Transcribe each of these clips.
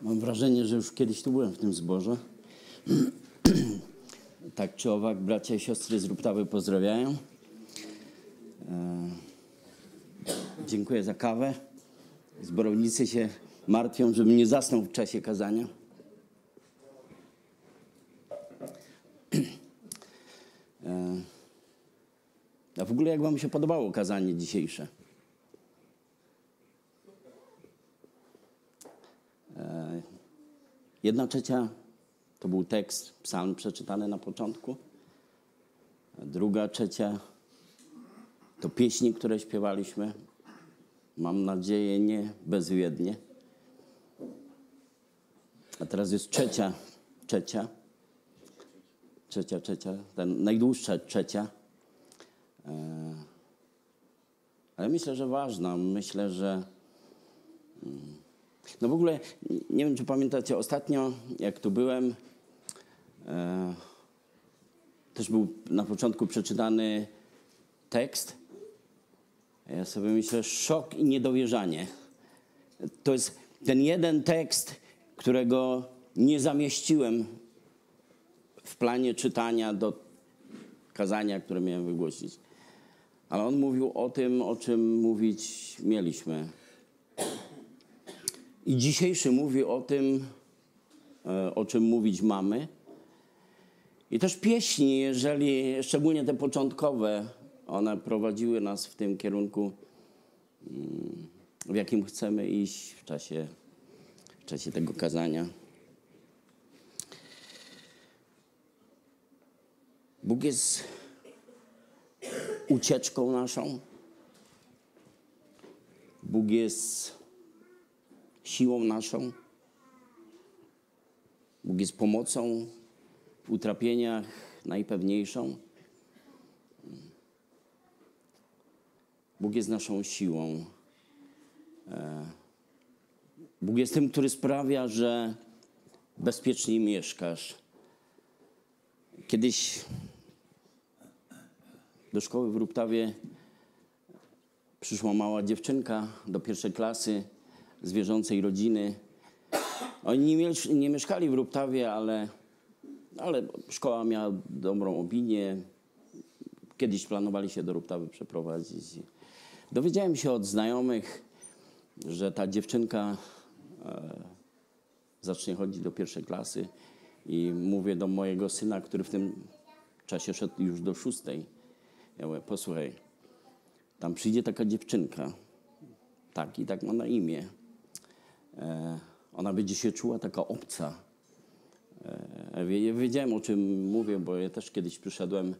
Mam wrażenie, że już kiedyś tu byłem w tym zborze. Tak czy owak, bracia i siostry z Ruptawy pozdrawiają. Dziękuję za kawę. Zborownicy się martwią, żebym nie zasnął w czasie kazania. A w ogóle jak wam się podobało kazanie dzisiejsze? Jedna trzecia to był tekst, psalm przeczytany na początku. A druga trzecia to pieśni, które śpiewaliśmy. Mam nadzieję, nie bezwiednie. A teraz jest trzecia, ta najdłuższa trzecia. Ale myślę, że ważna. Myślę, że... No w ogóle, nie wiem, czy pamiętacie, ostatnio jak tu byłem, też był na początku przeczytany tekst. Ja sobie myślę, szok i niedowierzanie. To jest ten jeden tekst, którego nie zamieściłem w planie czytania do kazania, które miałem wygłosić. Ale on mówił o tym, o czym mówić mieliśmy. I dzisiejszy mówi o tym, o czym mówić mamy. I też pieśni, jeżeli, szczególnie te początkowe, one prowadziły nas w tym kierunku, w jakim chcemy iść w czasie tego kazania. Bóg jest ucieczką naszą. Bóg jest siłą naszą. Bóg jest pomocą w utrapieniach najpewniejszą. Bóg jest naszą siłą. Bóg jest tym, który sprawia, że bezpiecznie mieszkasz. Kiedyś do szkoły w Ruptawie przyszła mała dziewczynka do pierwszej klasy z wierzącej rodziny. Oni nie mieszkali w Ruptawie, ale szkoła miała dobrą opinię. Kiedyś planowali się do Ruptawy przeprowadzić. Dowiedziałem się od znajomych, że ta dziewczynka zacznie chodzić do pierwszej klasy i mówię do mojego syna, który w tym czasie szedł już do 6. Ja mówię, posłuchaj, tam przyjdzie taka dziewczynka, tak i tak ma na imię. Ona będzie się czuła taka obca. Ja wiedziałem, o czym mówię, bo ja też kiedyś przyszedłem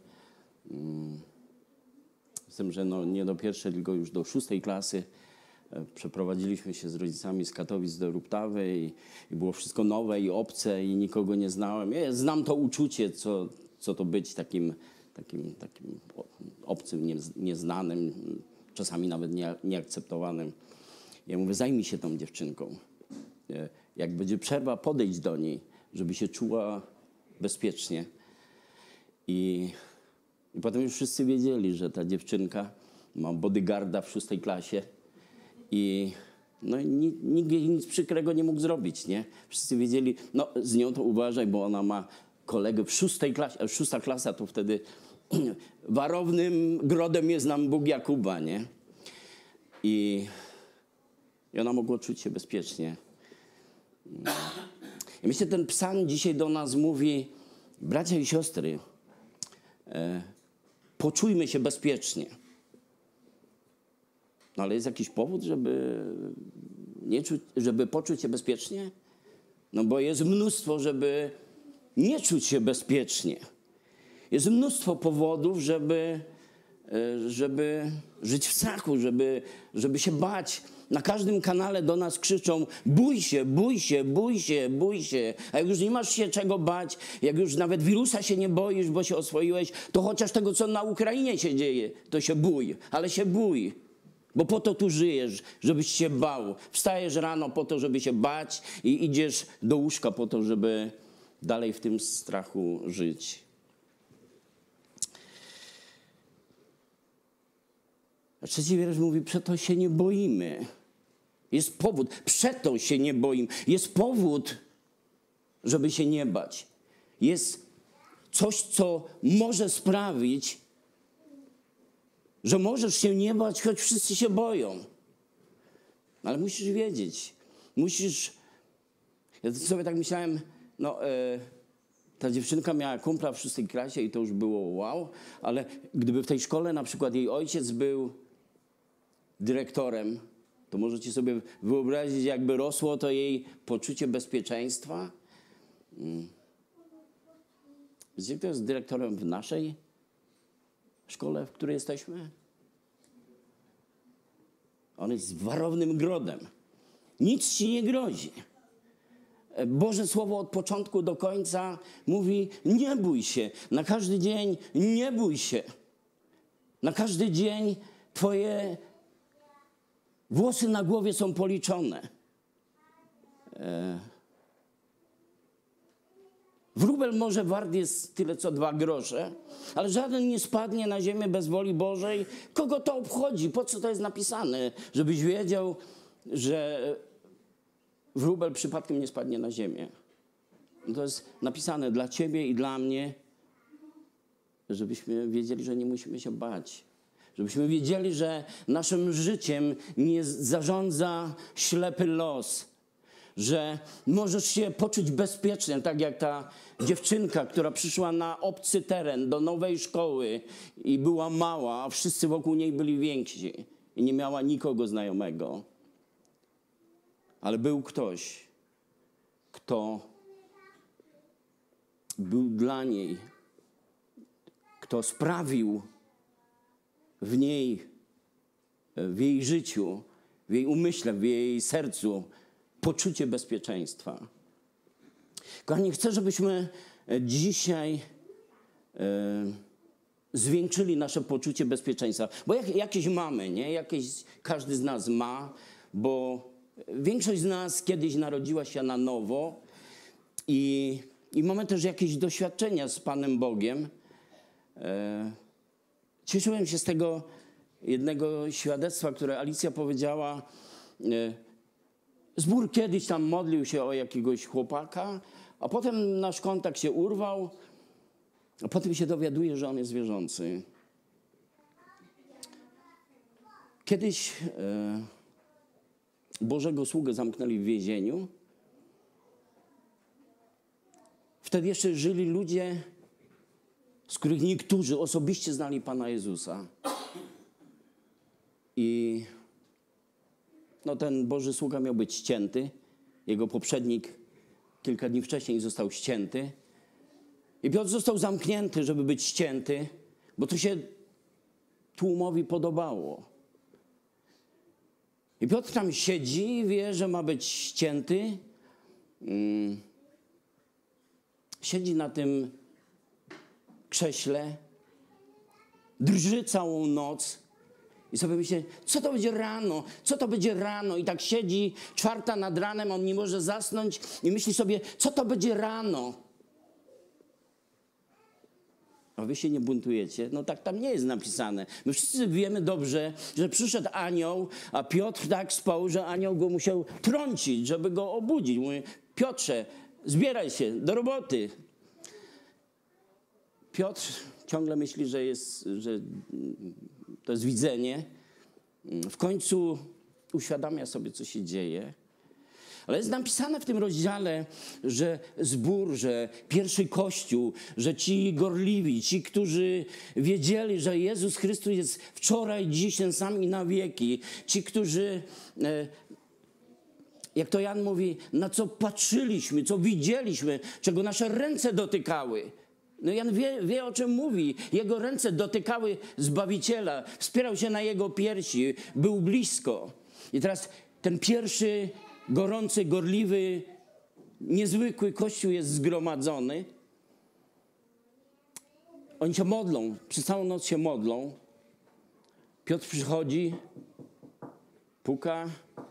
z tym, że nie do pierwszej, tylko już do 6. klasy. Przeprowadziliśmy się z rodzicami z Katowic do Ruptawy i było wszystko nowe i obce i nikogo nie znałem. Ja znam to uczucie, co to być takim obcym, nieznanym, czasami nawet nieakceptowanym. Ja mówię, zajmij się tą dziewczynką. Jak będzie przerwa, podejdź do niej, żeby się czuła bezpiecznie. I potem już wszyscy wiedzieli, że ta dziewczynka ma bodyguarda w 6. klasie i nikt jej nic przykrego nie mógł zrobić, nie? Wszyscy wiedzieli, z nią to uważaj, bo ona ma kolegę w 6. klasie, 6. klasa to wtedy warownym grodem jest nam Bóg Jakuba, nie? I ona mogła czuć się bezpiecznie. I myślę, ten psalm dzisiaj do nas mówi, bracia i siostry, poczujmy się bezpiecznie. No ale jest jakiś powód, żeby poczuć się bezpiecznie? No bo jest mnóstwo, żeby nie czuć się bezpiecznie. Jest mnóstwo powodów, żeby żyć w strachu, żeby się bać. Na każdym kanale do nas krzyczą, bój się, bój się, bój się, bój się. A jak już nie masz się czego bać, jak już nawet wirusa się nie boisz, bo się oswoiłeś, to chociaż tego, co na Ukrainie się dzieje, to się bój. Ale się bój, bo po to tu żyjesz, żebyś się bał. Wstajesz rano po to, żeby się bać i idziesz do łóżka po to, żeby dalej w tym strachu żyć. A 3. wiersz mówi, przeto się nie boimy. Jest powód. Przeto się nie boimy. Jest powód, żeby się nie bać. Jest coś, co może sprawić, że możesz się nie bać, choć wszyscy się boją. Ale musisz wiedzieć. Ja sobie tak myślałem, ta dziewczynka miała kumpla w 6. klasie i to już było wow, ale gdyby w tej szkole na przykład jej ojciec był dyrektorem, to możecie sobie wyobrazić, jakby rosło to jej poczucie bezpieczeństwa. Wiecie, kto jest dyrektorem w naszej szkole, w której jesteśmy? On jest warownym grodem. Nic ci nie grozi. Boże Słowo od początku do końca mówi: nie bój się. Na każdy dzień nie bój się. Na każdy dzień twoje włosy na głowie są policzone. Wróbel może wart jest tyle co 2 grosze, ale żaden nie spadnie na ziemię bez woli Bożej. Kogo to obchodzi? Po co to jest napisane? Żebyś wiedział, że wróbel przypadkiem nie spadnie na ziemię. To jest napisane dla ciebie i dla mnie, żebyśmy wiedzieli, że nie musimy się bać. Żebyśmy wiedzieli, że naszym życiem nie zarządza ślepy los. Że możesz się poczuć bezpiecznie, tak jak ta dziewczynka, która przyszła na obcy teren, do nowej szkoły i była mała, a wszyscy wokół niej byli więksi i nie miała nikogo znajomego. Ale był ktoś, kto był dla niej, kto sprawił w niej, w jej życiu, w jej umyśle, w jej sercu poczucie bezpieczeństwa. Kochani, chcę, żebyśmy dzisiaj zwiększyli nasze poczucie bezpieczeństwa. Bo jakieś mamy, nie? Jakieś każdy z nas ma, bo większość z nas kiedyś narodziła się na nowo i mamy też jakieś doświadczenia z Panem Bogiem. Cieszyłem się z tego jednego świadectwa, które Alicja powiedziała. Zbór kiedyś tam modlił się o jakiegoś chłopaka, a potem nasz kontakt się urwał, a potem się dowiaduje, że on jest wierzący. Kiedyś Bożego sługę zamknęli w więzieniu. Wtedy jeszcze żyli ludzie, z których niektórzy osobiście znali Pana Jezusa. I ten Boży sługa miał być ścięty. Jego poprzednik kilka dni wcześniej został ścięty. I Piotr został zamknięty, żeby być ścięty, bo to się tłumowi podobało. I Piotr tam siedzi i wie, że ma być ścięty. Siedzi na tym krześle, drży całą noc i sobie myśli, co to będzie rano, co to będzie rano. I tak siedzi, 4 nad ranem, on nie może zasnąć i myśli sobie, co to będzie rano. A wy się nie buntujecie? No tak tam nie jest napisane. My wszyscy wiemy dobrze, że przyszedł anioł, a Piotr tak spał, że anioł go musiał trącić, żeby go obudzić. Mówi, Piotrze, zbieraj się do roboty. Piotr ciągle myśli, że to jest widzenie. W końcu uświadamia sobie, co się dzieje. Ale jest napisane w tym rozdziale, że zbór, że pierwszy Kościół, że ci gorliwi, ci, którzy wiedzieli, że Jezus Chrystus jest wczoraj, dziś, ten sam i na wieki. Ci, którzy, jak to Jan mówi, na co patrzyliśmy, co widzieliśmy, czego nasze ręce dotykały. No Jan wie, o czym mówi. Jego ręce dotykały Zbawiciela, wspierał się na jego piersi, był blisko. I teraz ten pierwszy gorący, gorliwy, niezwykły Kościół jest zgromadzony. Oni się modlą, przez całą noc się modlą. Piotr przychodzi, puka.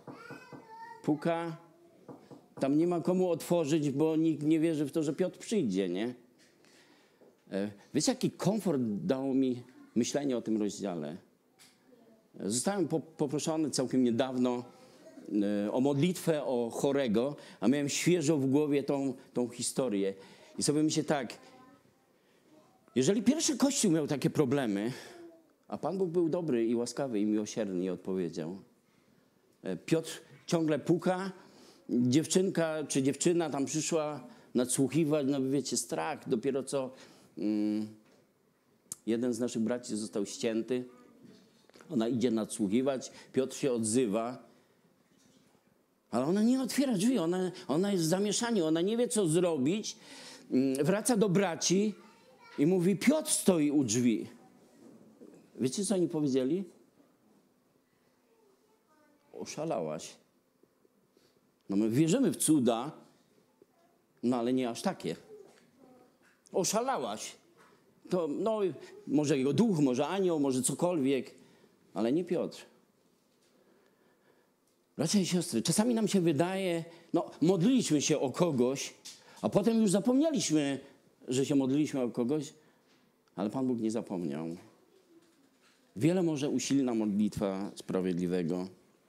Tam nie ma komu otworzyć, bo nikt nie wierzy w to, że Piotr przyjdzie, nie? Wiecie, jaki komfort dało mi myślenie o tym rozdziale? Zostałem poproszony całkiem niedawno o modlitwę o chorego, a miałem świeżo w głowie tą historię. I sobie myślę tak, jeżeli pierwszy Kościół miał takie problemy, a Pan Bóg był dobry i łaskawy i miłosierny i odpowiedział. Piotr ciągle puka, dziewczynka czy dziewczyna tam przyszła nadsłuchiwać, no wiecie, strach. Dopiero co jeden z naszych braci został ścięty. Ona idzie nadsłuchiwać, Piotr się odzywa, ale ona nie otwiera drzwi, ona jest w zamieszaniu, ona nie wie, co zrobić. Wraca do braci i mówi, Piotr stoi u drzwi. Wiecie, co oni powiedzieli? Oszalałaś. No my wierzymy w cuda, no ale nie aż takie. Oszalałaś. To no, może jego duch, może anioł, może cokolwiek, ale nie Piotr. Bracia i siostry, czasami nam się wydaje, no modliliśmy się o kogoś, a potem już zapomnieliśmy, że się modliliśmy o kogoś, ale Pan Bóg nie zapomniał. Wiele może usilna modlitwa sprawiedliwego.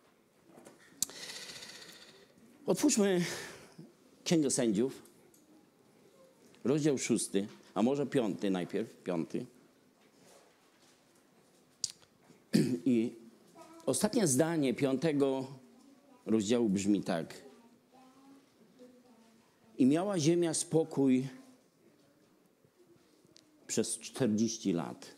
Otwórzmy Księgę Sędziów, rozdział 6, a może 5 najpierw, 5. I ostatnie zdanie 5 rozdziału brzmi tak. I miała ziemia spokój przez 40 lat.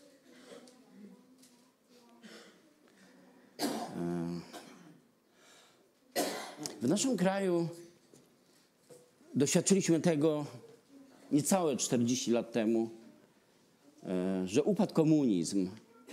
W naszym kraju doświadczyliśmy tego niecałe 40 lat temu, że upadł komunizm.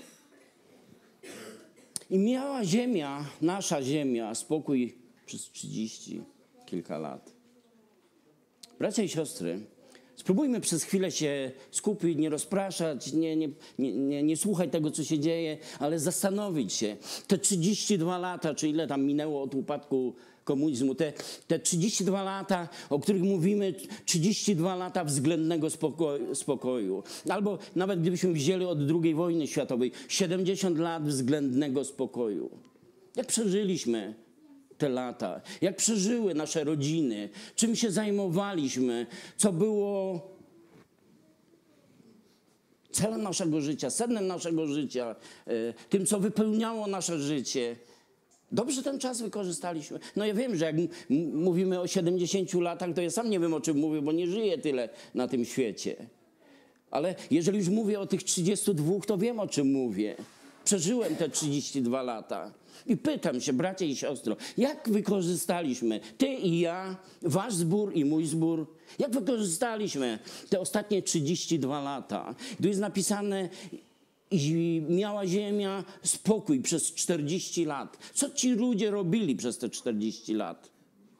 I miała ziemia, nasza ziemia, spokój przez 30 kilka lat. Bracia i siostry, spróbujmy przez chwilę się skupić, nie rozpraszać, nie słuchać tego, co się dzieje, ale zastanowić się. Te 32 lata, czy ile tam minęło od upadku komunizmu, te 32 lata, o których mówimy, 32 lata względnego spokoju. Albo nawet gdybyśmy wzięli od II wojny światowej, 70 lat względnego spokoju. Jak przeżyliśmy te lata? Jak przeżyły nasze rodziny? Czym się zajmowaliśmy? Co było celem naszego życia, sednem naszego życia, tym, co wypełniało nasze życie? Dobrze ten czas wykorzystaliśmy. No ja wiem, że jak mówimy o 70 latach, to ja sam nie wiem, o czym mówię, bo nie żyję tyle na tym świecie. Ale jeżeli już mówię o tych 32, to wiem, o czym mówię. Przeżyłem te 32 lata. I pytam się, bracia i siostro, jak wykorzystaliśmy, ty i ja, wasz zbór i mój zbór, jak wykorzystaliśmy te ostatnie 32 lata? Tu jest napisane, i miała ziemia spokój przez 40 lat. Co ci ludzie robili przez te 40 lat?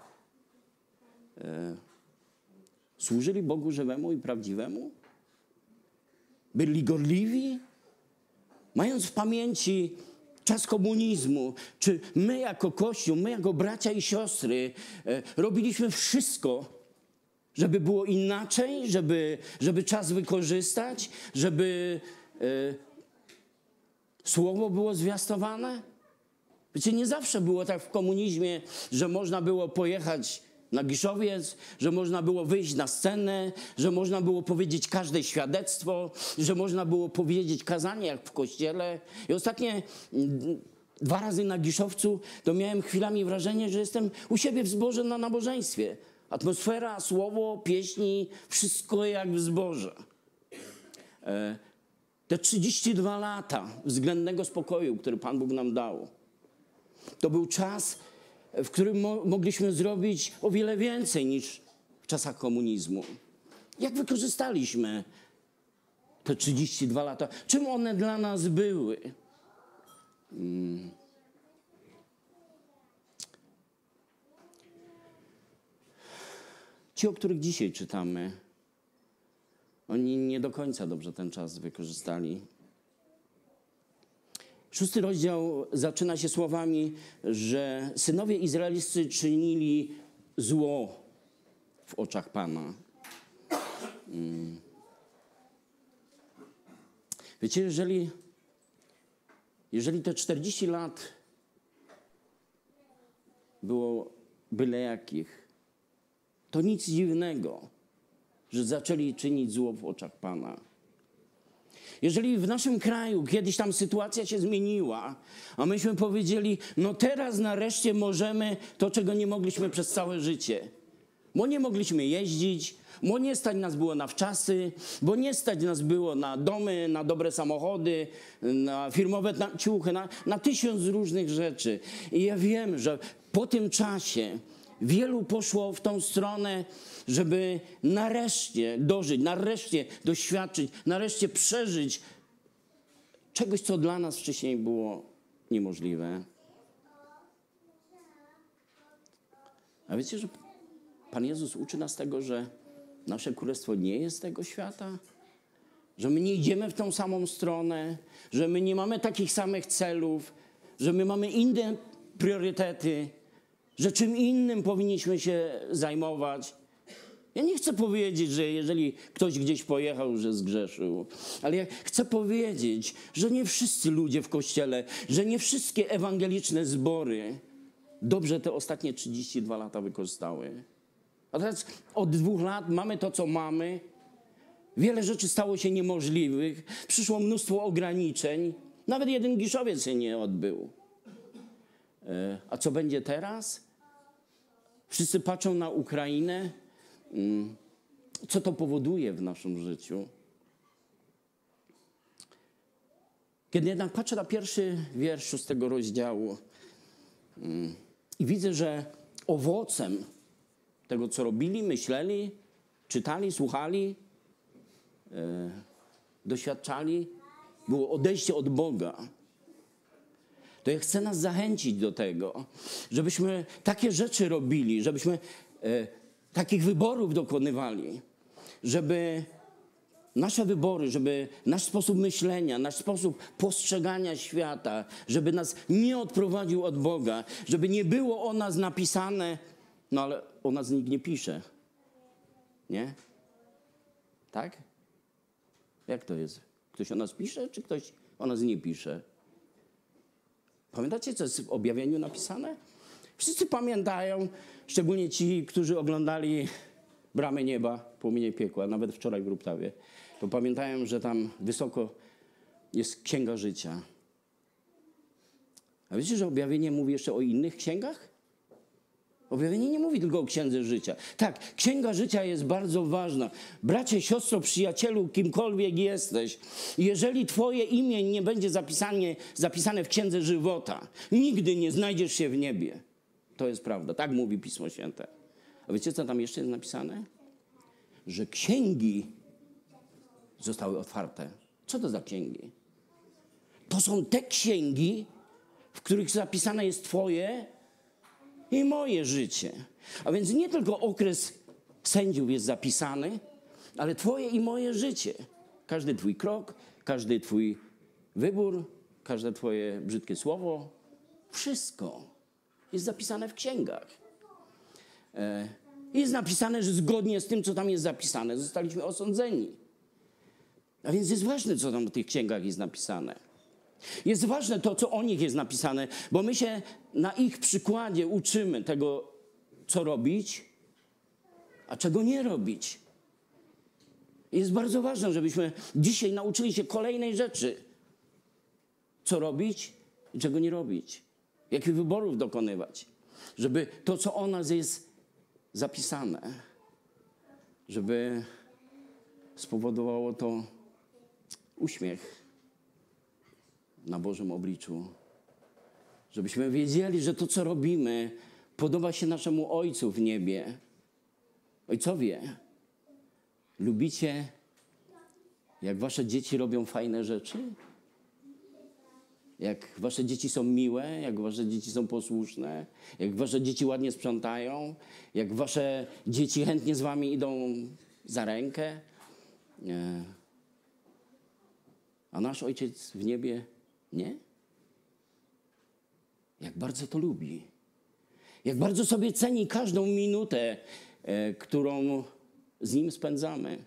Służyli Bogu żywemu i prawdziwemu? Byli gorliwi? Mając w pamięci czas komunizmu, czy my jako Kościół, my jako bracia i siostry robiliśmy wszystko, żeby było inaczej, żeby czas wykorzystać, żeby słowo było zwiastowane? Wiecie, nie zawsze było tak w komunizmie, że można było pojechać na Giszowiec, że można było wyjść na scenę, że można było powiedzieć każde świadectwo, że można było powiedzieć kazanie jak w kościele. I ostatnie 2 razy na Giszowcu to miałem chwilami wrażenie, że jestem u siebie w zborze na nabożeństwie. Atmosfera, słowo, pieśni, wszystko jak w zborze. Te 32 lata względnego spokoju, który Pan Bóg nam dał, to był czas, w którym mogliśmy zrobić o wiele więcej niż w czasach komunizmu. Jak wykorzystaliśmy te 32 lata? Czym one dla nas były? Ci, o których dzisiaj czytamy, oni nie do końca dobrze ten czas wykorzystali. 6 rozdział zaczyna się słowami, że synowie izraelscy czynili zło w oczach Pana. Wiecie, jeżeli te 40 lat było byle jakich, to nic dziwnego, że zaczęli czynić zło w oczach Pana. Jeżeli w naszym kraju kiedyś tam sytuacja się zmieniła, a myśmy powiedzieli, no teraz nareszcie możemy to, czego nie mogliśmy przez całe życie. Bo nie mogliśmy jeździć, bo nie stać nas było na wczasy, bo nie stać nas było na domy, na dobre samochody, na firmowe ciuchy, na 1000 różnych rzeczy. I ja wiem, że po tym czasie wielu poszło w tą stronę, żeby nareszcie dożyć, nareszcie doświadczyć, nareszcie przeżyć czegoś, co dla nas wcześniej było niemożliwe. A wiecie, że Pan Jezus uczy nas tego, że nasze królestwo nie jest z tego świata? Że my nie idziemy w tą samą stronę? Że my nie mamy takich samych celów? Że my mamy inne priorytety? Że czym innym powinniśmy się zajmować? Ja nie chcę powiedzieć, że jeżeli ktoś gdzieś pojechał, że zgrzeszył. Ale ja chcę powiedzieć, że nie wszyscy ludzie w Kościele, że nie wszystkie ewangeliczne zbory dobrze te ostatnie 32 lata wykorzystały. A teraz od 2 lat mamy to, co mamy. Wiele rzeczy stało się niemożliwych. Przyszło mnóstwo ograniczeń. Nawet jeden Giszowiec się nie odbył. A co będzie teraz? Wszyscy patrzą na Ukrainę. Co to powoduje w naszym życiu? Kiedy jednak patrzę na pierwszy wiersz 6 rozdziału i widzę, że owocem tego, co robili, myśleli, czytali, słuchali, doświadczali, było odejście od Boga. To ja chcę nas zachęcić do tego, żebyśmy takie rzeczy robili, żebyśmy takich wyborów dokonywali, żeby nasze wybory, żeby nasz sposób myślenia, nasz sposób postrzegania świata, żeby nas nie odprowadził od Boga, żeby nie było o nas napisane, no ale o nas nikt nie pisze. Nie? Tak? Jak to jest? Ktoś o nas pisze, czy ktoś o nas nie pisze? Pamiętacie, co jest w objawieniu napisane? Wszyscy pamiętają, szczególnie ci, którzy oglądali Bramy Nieba, Płomienie Piekła, nawet wczoraj w Ruptawie, to pamiętają, że tam wysoko jest Księga Życia. A wiecie, że objawienie mówi jeszcze o innych księgach? Objawienie nie mówi tylko o Księdze Życia. Tak, Księga Życia jest bardzo ważna. Bracie, siostro, przyjacielu, kimkolwiek jesteś, jeżeli twoje imię nie będzie zapisane w Księdze Żywota, nigdy nie znajdziesz się w niebie. To jest prawda, tak mówi Pismo Święte. A wiecie, co tam jeszcze jest napisane? Że księgi zostały otwarte. Co to za księgi? To są te księgi, w których zapisane jest twoje i moje życie. A więc nie tylko okres sędziów jest zapisany, ale twoje i moje życie. Każdy twój krok, każdy twój wybór, każde twoje brzydkie słowo, wszystko jest zapisane w księgach. Jest napisane, że zgodnie z tym, co tam jest zapisane, zostaliśmy osądzeni. A więc jest ważne, co tam w tych księgach jest napisane. Jest ważne to, co o nich jest napisane, bo my się na ich przykładzie uczymy tego, co robić, a czego nie robić. Jest bardzo ważne, żebyśmy dzisiaj nauczyli się kolejnej rzeczy. Co robić i czego nie robić. Jakich wyborów dokonywać. Żeby to, co o nas jest zapisane, żeby spowodowało to uśmiech na Bożym obliczu. Żebyśmy wiedzieli, że to, co robimy, podoba się naszemu Ojcu w niebie. Ojcowie, lubicie, jak wasze dzieci robią fajne rzeczy? Jak wasze dzieci są miłe, jak wasze dzieci są posłuszne, jak wasze dzieci ładnie sprzątają, jak wasze dzieci chętnie z wami idą za rękę. A nasz Ojciec w niebie nie? Jak bardzo to lubi. Jak bardzo sobie ceni każdą minutę, którą z Nim spędzamy.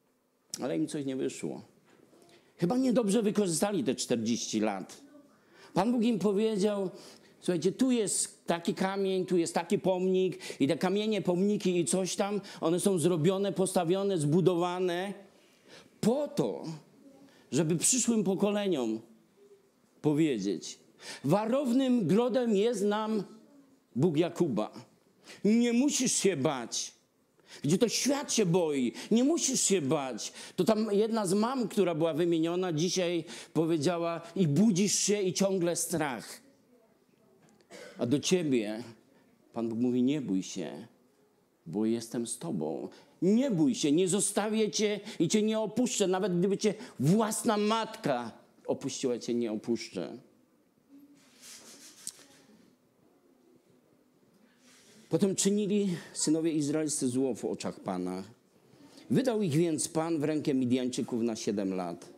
Ale im coś nie wyszło. Chyba niedobrze wykorzystali te 40 lat. Pan Bóg im powiedział, słuchajcie, tu jest taki kamień, tu jest taki pomnik i te kamienie, pomniki i coś tam, one są zrobione, postawione, zbudowane po to, żeby przyszłym pokoleniom powiedzieć, warownym grodem jest nam Bóg Jakuba. Nie musisz się bać. Gdzie to świat się boi, nie musisz się bać. To tam jedna z mam, która była wymieniona, dzisiaj powiedziała i budzisz się i ciągle strach. A do ciebie Pan Bóg mówi, nie bój się, bo jestem z tobą. Nie bój się, nie zostawię cię i cię nie opuszczę. Nawet gdyby cię własna matka opuściła, cię nie opuszczę. Potem czynili synowie izraelscy zło w oczach Pana. Wydał ich więc Pan w rękę Midianczyków na 7 lat.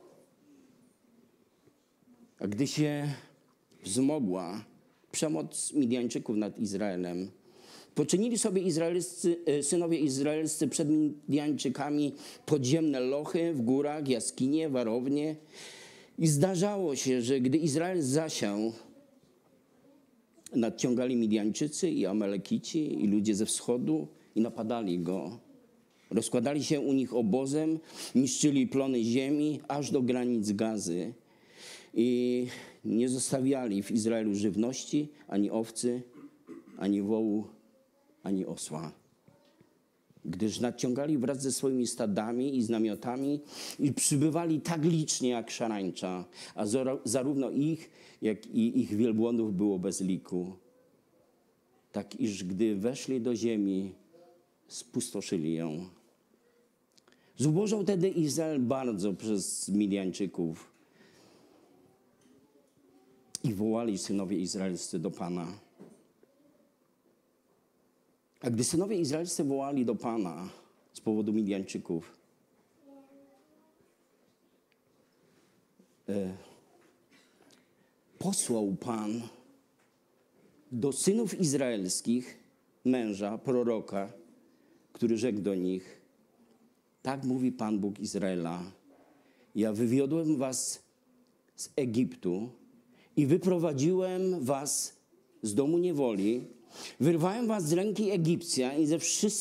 A gdy się wzmogła przemoc Midianczyków nad Izraelem, poczynili sobie synowie izraelscy przed Midianczykami podziemne lochy w górach, jaskinie, warownie. I zdarzało się, że gdy Izrael zasiał, nadciągali Midianczycy i Amalekici i ludzie ze wschodu i napadali go. Rozkładali się u nich obozem, niszczyli plony ziemi aż do granic Gazy i nie zostawiali w Izraelu żywności, ani owcy, ani wołu, ani osła. Gdyż nadciągali wraz ze swoimi stadami i z namiotami i przybywali tak licznie jak szarańcza, a zarówno ich, jak i ich wielbłądów było bez liku. Tak iż gdy weszli do ziemi, spustoszyli ją. Zubożał wtedy Izrael bardzo przez Midianczyków i wołali synowie izraelscy do Pana. A gdy synowie izraelscy wołali do Pana z powodu Midianczyków, posłał Pan do synów izraelskich męża, proroka, który rzekł do nich, tak mówi Pan Bóg Izraela, ja wywiodłem was z Egiptu i wyprowadziłem was z domu niewoli, wyrwałem was z ręki Egipcjan i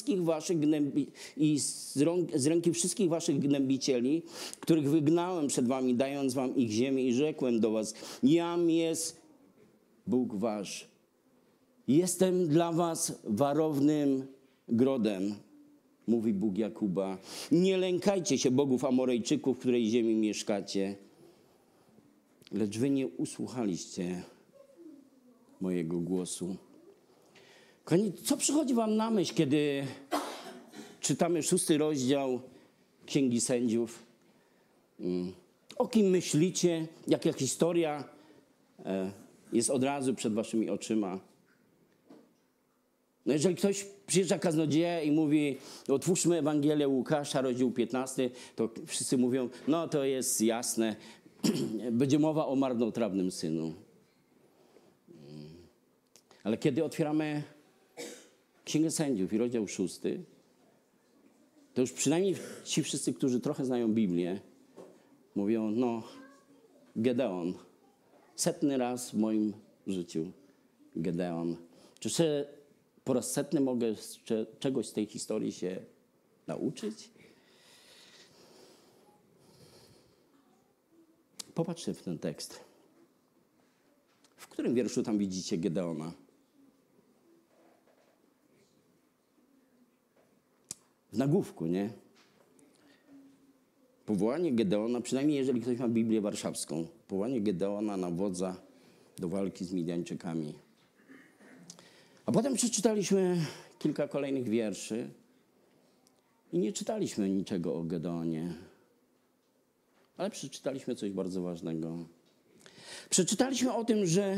z ręki wszystkich waszych gnębicieli, których wygnałem przed wami, dając wam ich ziemię i rzekłem do was, jam jest Bóg wasz. Jestem dla was warownym grodem, mówi Bóg Jakuba. Nie lękajcie się bogów Amorejczyków, w której ziemi mieszkacie. Lecz wy nie usłuchaliście mojego głosu. Kochani, co przychodzi wam na myśl, kiedy czytamy 6 rozdział Księgi Sędziów? O kim myślicie? Jaka historia jest od razu przed waszymi oczyma? No jeżeli ktoś przyjeżdża kaznodzieja i mówi, otwórzmy Ewangelię Łukasza, rozdział 15, to wszyscy mówią, no to jest jasne, będzie mowa o marnotrawnym synu. Ale kiedy otwieramy Księgę Sędziów i rozdział 6, to już przynajmniej ci wszyscy, którzy trochę znają Biblię, mówią, no Gedeon, 100. raz w moim życiu Gedeon. Czy po raz 100 mogę czegoś z tej historii się nauczyć? Popatrzcie w ten tekst. W którym wierszu tam widzicie Gedeona? W nagłówku, nie? Powołanie Gedeona, przynajmniej jeżeli ktoś ma Biblię warszawską, powołanie Gedeona na wodza do walki z Midianczykami. A potem przeczytaliśmy kilka kolejnych wierszy i nie czytaliśmy niczego o Gedeonie. Ale przeczytaliśmy coś bardzo ważnego. Przeczytaliśmy o tym, że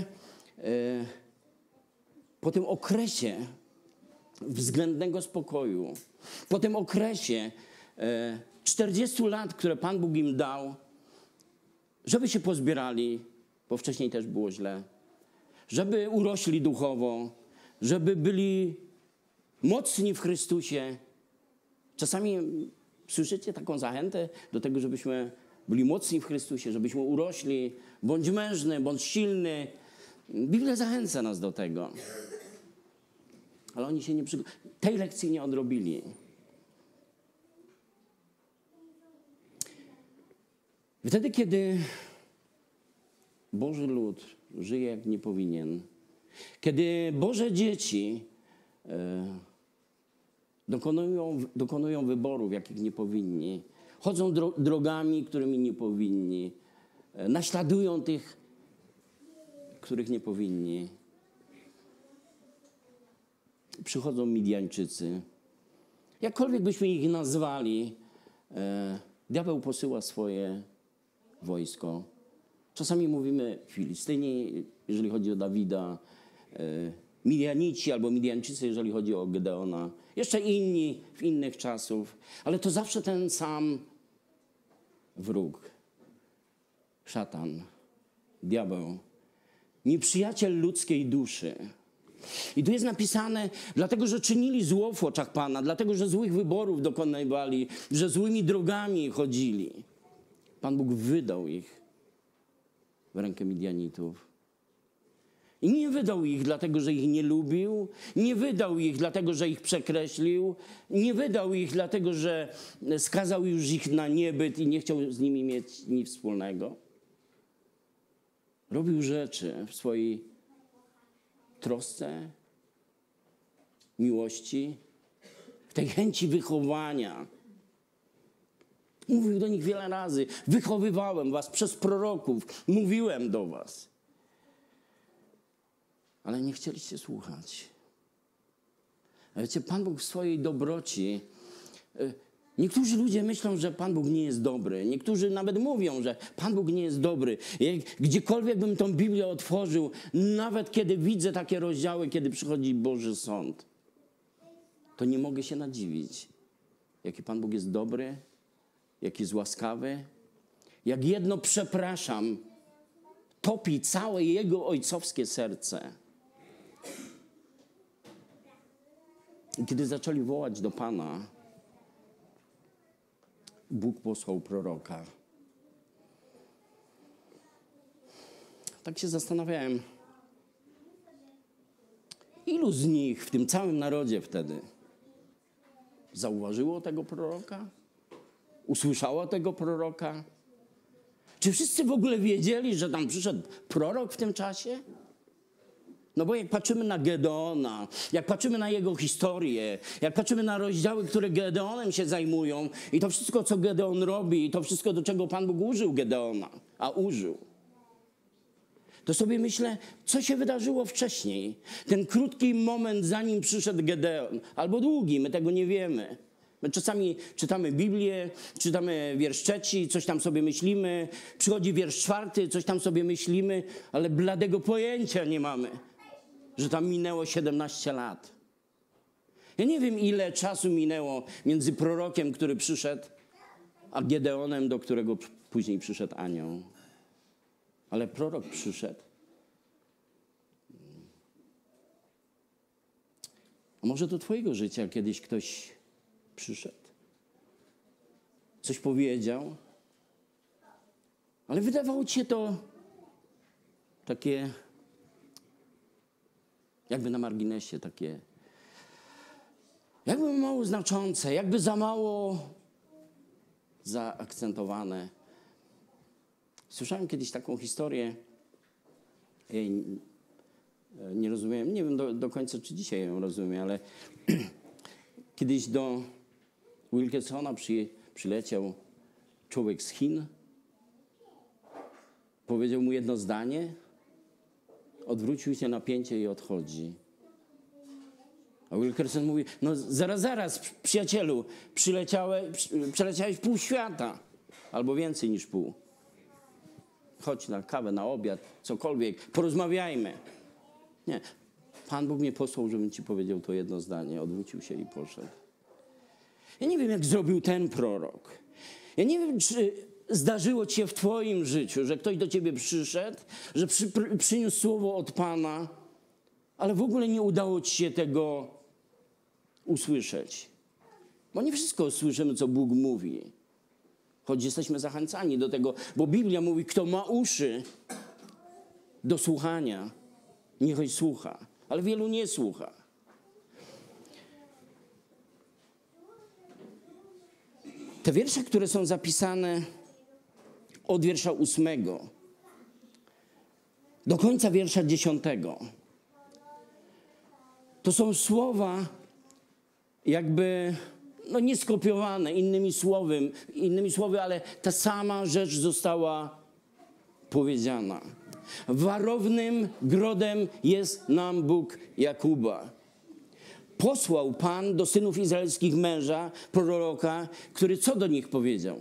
po tym okresie względnego spokoju, po tym okresie 40 lat, które Pan Bóg im dał, żeby się pozbierali, bo wcześniej też było źle, żeby urośli duchowo, żeby byli mocni w Chrystusie. Czasami słyszycie taką zachętę do tego, żebyśmy byli mocni w Chrystusie, żebyśmy urośli. Bądź mężny, bądź silny. Biblia zachęca nas do tego. Ale oni się tej lekcji nie odrobili. Wtedy, kiedy Boży lud żyje jak nie powinien, kiedy Boże dzieci dokonują wyborów, jakich nie powinni, chodzą drogami, którymi nie powinni, naśladują tych, których nie powinni, przychodzą Midianczycy. Jakkolwiek byśmy ich nazwali, diabeł posyła swoje wojsko. Czasami mówimy Filistyni, jeżeli chodzi o Dawida, Midianici albo Midianczycy, jeżeli chodzi o Gedeona. Jeszcze inni w innych czasów, ale to zawsze ten sam wróg. Szatan, diabeł, nieprzyjaciel ludzkiej duszy. I tu jest napisane, dlatego, że czynili zło w oczach Pana, dlatego, że złych wyborów dokonywali, że złymi drogami chodzili. Pan Bóg wydał ich w rękę Midianitów. I nie wydał ich dlatego, że ich nie lubił, nie wydał ich dlatego, że ich przekreślił, nie wydał ich dlatego, że skazał już ich na niebyt i nie chciał z nimi mieć nic wspólnego. Robił rzeczy w swojej trosce, miłości, w tej chęci wychowania. Mówił do nich wiele razy, wychowywałem was przez proroków, mówiłem do was. Ale nie chcieliście słuchać. A wiecie, Pan Bóg w swojej dobroci, niektórzy ludzie myślą, że Pan Bóg nie jest dobry. Niektórzy nawet mówią, że Pan Bóg nie jest dobry. Gdziekolwiek bym tą Biblię otworzył, nawet kiedy widzę takie rozdziały, kiedy przychodzi Boży Sąd, to nie mogę się nadziwić, jaki Pan Bóg jest dobry, jaki jest łaskawy. Jak jedno przepraszam, topi całe Jego ojcowskie serce. I kiedy zaczęli wołać do Pana, Bóg posłał proroka. Tak się zastanawiałem, ilu z nich w tym całym narodzie wtedy zauważyło tego proroka? Usłyszało tego proroka? Czy wszyscy w ogóle wiedzieli, że tam przyszedł prorok w tym czasie? No bo jak patrzymy na Gedeona, jak patrzymy na jego historię, jak patrzymy na rozdziały, które Gedeonem się zajmują i to wszystko, co Gedeon robi, i to wszystko, do czego Pan Bóg użył Gedeona, a użył, to sobie myślę, co się wydarzyło wcześniej. Ten krótki moment, zanim przyszedł Gedeon, albo długi, my tego nie wiemy. My czasami czytamy Biblię, czytamy wiersz 3, coś tam sobie myślimy, przychodzi wiersz 4, coś tam sobie myślimy, ale bladego pojęcia nie mamy, że tam minęło 17 lat. Ja nie wiem, ile czasu minęło między prorokiem, który przyszedł, a Gedeonem, do którego później przyszedł anioł. Ale prorok przyszedł. A może do twojego życia kiedyś ktoś przyszedł? Coś powiedział? Ale wydawało ci się to takie, jakby na marginesie, takie, jakby mało znaczące, jakby za mało zaakcentowane. Słyszałem kiedyś taką historię, jej nie rozumiem, nie wiem do końca, czy dzisiaj ją rozumiem, ale kiedyś do Wilkersona przyleciał człowiek z Chin, powiedział mu jedno zdanie, odwrócił się na pięcie i odchodzi. A Wilkerson mówi, no zaraz, przyjacielu, przeleciałeś pół świata, albo więcej niż pół. Chodź na kawę, na obiad, cokolwiek, porozmawiajmy. Nie, Pan Bóg mnie posłał, żebym ci powiedział to jedno zdanie. Odwrócił się i poszedł. Ja nie wiem, jak zrobił ten prorok. Ja nie wiem, czy zdarzyło ci się w twoim życiu, że ktoś do ciebie przyszedł, że przyniósł słowo od Pana, ale w ogóle nie udało ci się tego usłyszeć. Bo nie wszystko słyszymy, co Bóg mówi. choć jesteśmy zachęcani do tego, bo Biblia mówi, kto ma uszy do słuchania, niech słucha, ale wielu nie słucha. Te wiersze, które są zapisane od wiersza 8 do końca wiersza 10, to są słowa jakby nie skopiowane innymi słowy, ale ta sama rzecz została powiedziana. Warownym grodem jest nam Bóg Jakuba. Posłał Pan do synów izraelskich męża, proroka, który co do nich powiedział?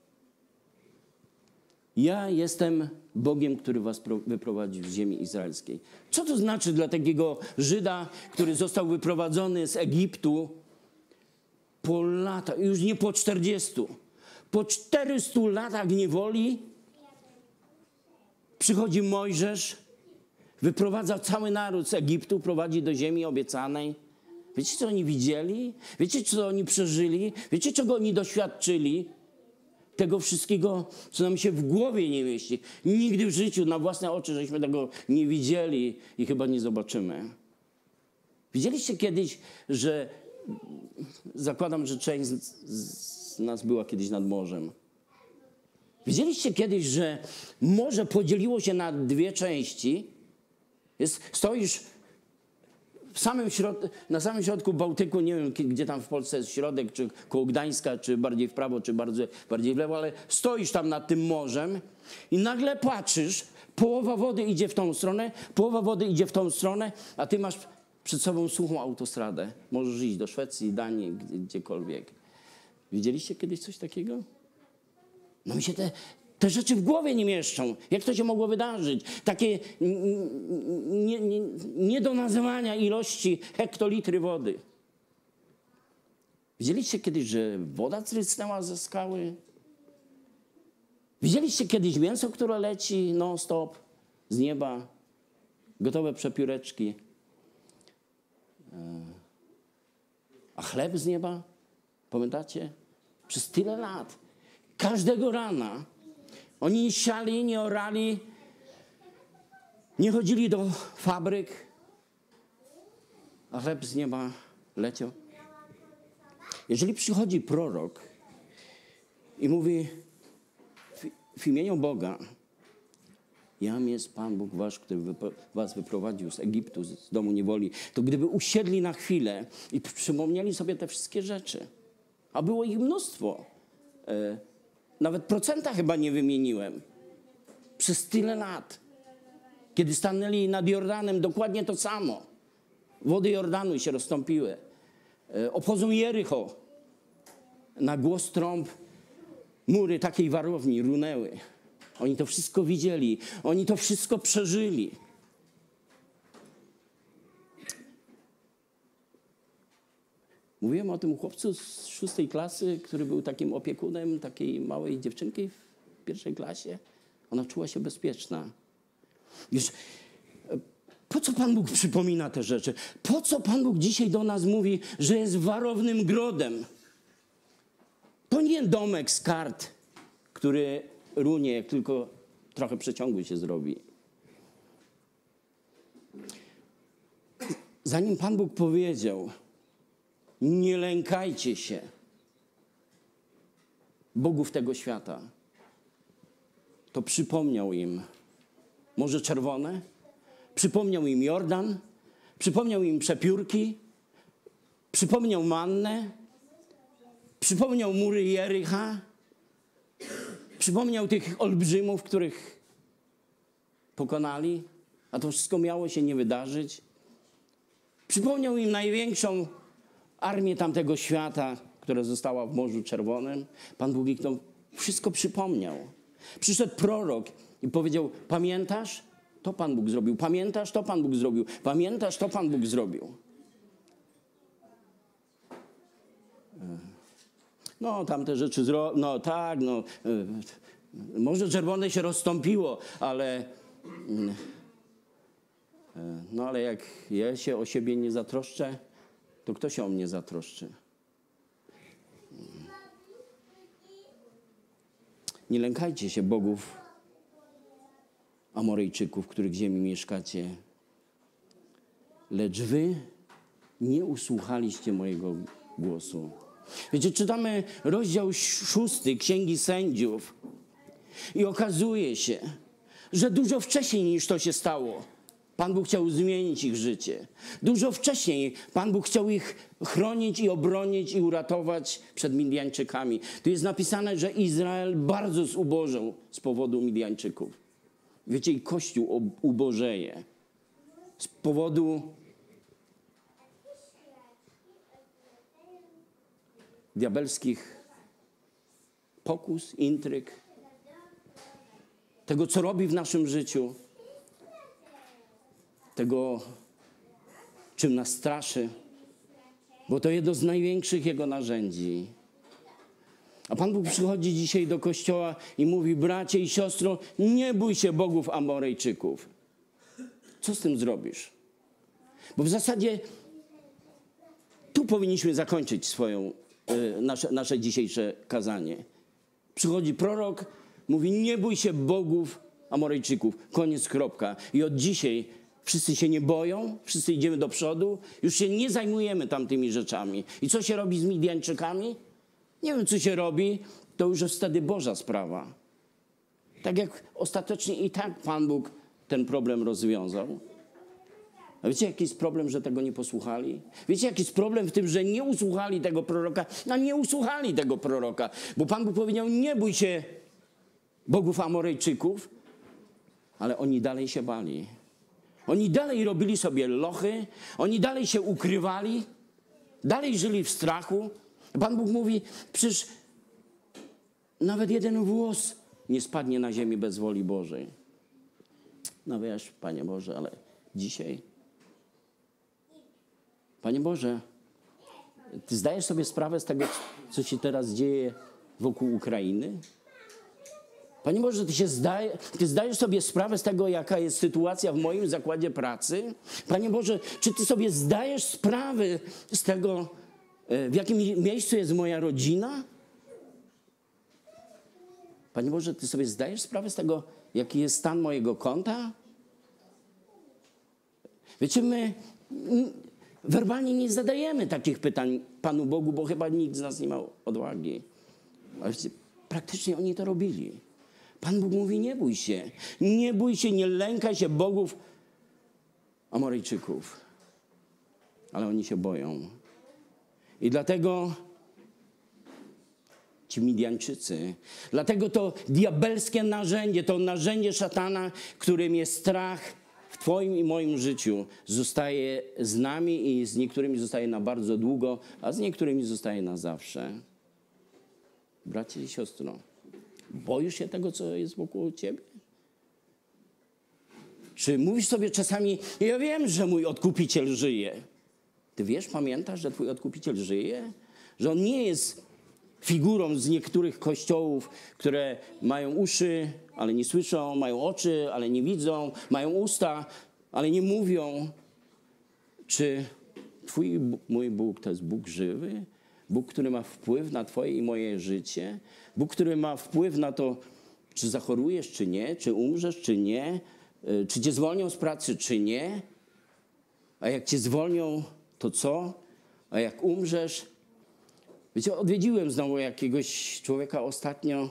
Ja jestem Bogiem, który was wyprowadził z ziemi izraelskiej. Co to znaczy dla takiego Żyda, który został wyprowadzony z Egiptu po latach, już nie po 40, po 400 latach niewoli przychodzi Mojżesz, wyprowadza cały naród z Egiptu, prowadzi do ziemi obiecanej. Wiecie, co oni widzieli? Wiecie, co oni przeżyli? Wiecie, czego oni doświadczyli? Tego wszystkiego, co nam się w głowie nie mieści. Nigdy w życiu na własne oczy żeśmy tego nie widzieli i chyba nie zobaczymy. Widzieliście kiedyś, że zakładam, że część z nas była kiedyś nad morzem. Widzieliście kiedyś, że morze podzieliło się na dwie części? Stoisz na samym środku Bałtyku, nie wiem, gdzie tam w Polsce jest środek, czy koło Gdańska, czy bardziej w prawo, czy bardziej w lewo, ale stoisz tam nad tym morzem i nagle patrzysz, połowa wody idzie w tą stronę, połowa wody idzie w tą stronę, a ty masz przed sobą suchą autostradę. Możesz iść do Szwecji, Danii, gdziekolwiek. Widzieliście kiedyś coś takiego? No mi się te rzeczy w głowie nie mieszczą. Jak to się mogło wydarzyć? Takie nie do nazywania ilości hektolitry wody. Widzieliście kiedyś, że woda trysnęła ze skały? Widzieliście kiedyś mięso, które leci non-stop z nieba? Gotowe przepióreczki. A chleb z nieba? Pamiętacie? Przez tyle lat. Każdego rana oni nie siali, nie orali, nie chodzili do fabryk, a chleb z nieba leciał. Jeżeli przychodzi prorok i mówi w imieniu Boga, jam jest Pan Bóg wasz, który was wyprowadził z Egiptu, z domu niewoli, to gdyby usiedli na chwilę i przypomnieli sobie te wszystkie rzeczy, a było ich mnóstwo, nawet procenta chyba nie wymieniłem. Przez tyle lat. Kiedy stanęli nad Jordanem, dokładnie to samo. Wody Jordanu się rozstąpiły. Obchodzą Jericho. Na głos trąb mury takiej warowni runęły. Oni to wszystko widzieli. Oni to wszystko przeżyli. Mówiłem o tym chłopcu z 6. klasy, który był takim opiekunem takiej małej dziewczynki w 1. klasie. Ona czuła się bezpieczna. Wiesz, po co Pan Bóg przypomina te rzeczy? Po co Pan Bóg dzisiaj do nas mówi, że jest warownym grodem? To nie domek z kart, który runie, jak tylko trochę przeciągły się zrobi. Zanim Pan Bóg powiedział, nie lękajcie się bogów tego świata, to przypomniał im Morze Czerwone, przypomniał im Jordan, przypomniał im przepiórki, przypomniał Mannę, przypomniał mury Jericha, przypomniał tych olbrzymów, których pokonali, a to wszystko miało się nie wydarzyć. Przypomniał im największą armię tamtego świata, która została w Morzu Czerwonym. Pan Bóg ich to wszystko przypomniał. Przyszedł prorok i powiedział, pamiętasz? To Pan Bóg zrobił. Pamiętasz? To Pan Bóg zrobił. Pamiętasz? To Pan Bóg zrobił. No, tamte rzeczy no tak, no. Morze Czerwone się rozstąpiło, ale no ale jak ja się o siebie nie zatroszczę, to kto się o mnie zatroszczy? Nie lękajcie się bogów Amorejczyków, w których ziemi mieszkacie. Lecz wy nie usłuchaliście mojego głosu. Wiecie, czytamy rozdział 6 Księgi Sędziów i okazuje się, że dużo wcześniej niż to się stało, Pan Bóg chciał zmienić ich życie. Dużo wcześniej Pan Bóg chciał ich chronić i obronić i uratować przed Midjańczykami. Tu jest napisane, że Izrael bardzo zubożał z powodu Midjańczyków. Wiecie, i Kościół ubożeje z powodu diabelskich pokus, intryg, tego, co robi w naszym życiu, tego, czym nas straszy, bo to jedno z największych Jego narzędzi. A Pan Bóg przychodzi dzisiaj do Kościoła i mówi: bracie i siostro, nie bój się bogów Amorejczyków. Co z tym zrobisz? Bo w zasadzie tu powinniśmy zakończyć nasze dzisiejsze kazanie. Przychodzi prorok, mówi: nie bój się bogów Amorejczyków. Koniec, kropka. I od dzisiaj wszyscy się nie boją, wszyscy idziemy do przodu, już się nie zajmujemy tamtymi rzeczami. I co się robi z Midjańczykami? Nie wiem, co się robi, to już jest wtedy Boża sprawa. Tak jak ostatecznie i tak Pan Bóg ten problem rozwiązał. A wiecie, jaki jest problem, że tego nie posłuchali? Wiecie, jaki jest problem w tym, że nie usłuchali tego proroka? No nie usłuchali tego proroka, bo Pan Bóg powiedział: nie bój się bogów Amorejczyków, ale oni dalej się bali. Oni dalej robili sobie lochy, oni dalej się ukrywali, dalej żyli w strachu. Pan Bóg mówi: przecież nawet jeden włos nie spadnie na ziemi bez woli Bożej. No wiesz, Panie Boże, ale dzisiaj... Panie Boże, Ty zdajesz sobie sprawę z tego, co się teraz dzieje wokół Ukrainy? Panie Boże, Ty zdajesz sobie sprawę z tego, jaka jest sytuacja w moim zakładzie pracy? Panie Boże, czy Ty sobie zdajesz sprawę z tego, w jakim miejscu jest moja rodzina? Panie Boże, Ty sobie zdajesz sprawę z tego, jaki jest stan mojego konta? Wiecie, my werbalnie nie zadajemy takich pytań Panu Bogu, bo chyba nikt z nas nie ma odwagi. Ale wiecie, praktycznie oni to robili. Pan Bóg mówi: nie bój się, nie lękaj się bogów Amorejczyków. Ale oni się boją. I dlatego ci Midjańczycy, dlatego to diabelskie narzędzie, to narzędzie szatana, którym jest strach w Twoim i moim życiu, zostaje z nami i z niektórymi zostaje na bardzo długo, a z niektórymi zostaje na zawsze. Bracie i siostro, boisz się tego, co jest wokół Ciebie? Czy mówisz sobie czasami: ja wiem, że mój Odkupiciel żyje. Ty wiesz, pamiętasz, że Twój Odkupiciel żyje? Że On nie jest figurą z niektórych kościołów, które mają uszy, ale nie słyszą, mają oczy, ale nie widzą, mają usta, ale nie mówią. Czy Twój, mój Bóg to jest Bóg żywy? Bóg, który ma wpływ na Twoje i moje życie? Bóg, który ma wpływ na to, czy zachorujesz, czy nie, czy umrzesz, czy nie, czy Cię zwolnią z pracy, czy nie? A jak Cię zwolnią, to co? A jak umrzesz? Wiecie, odwiedziłem znowu jakiegoś człowieka ostatnio.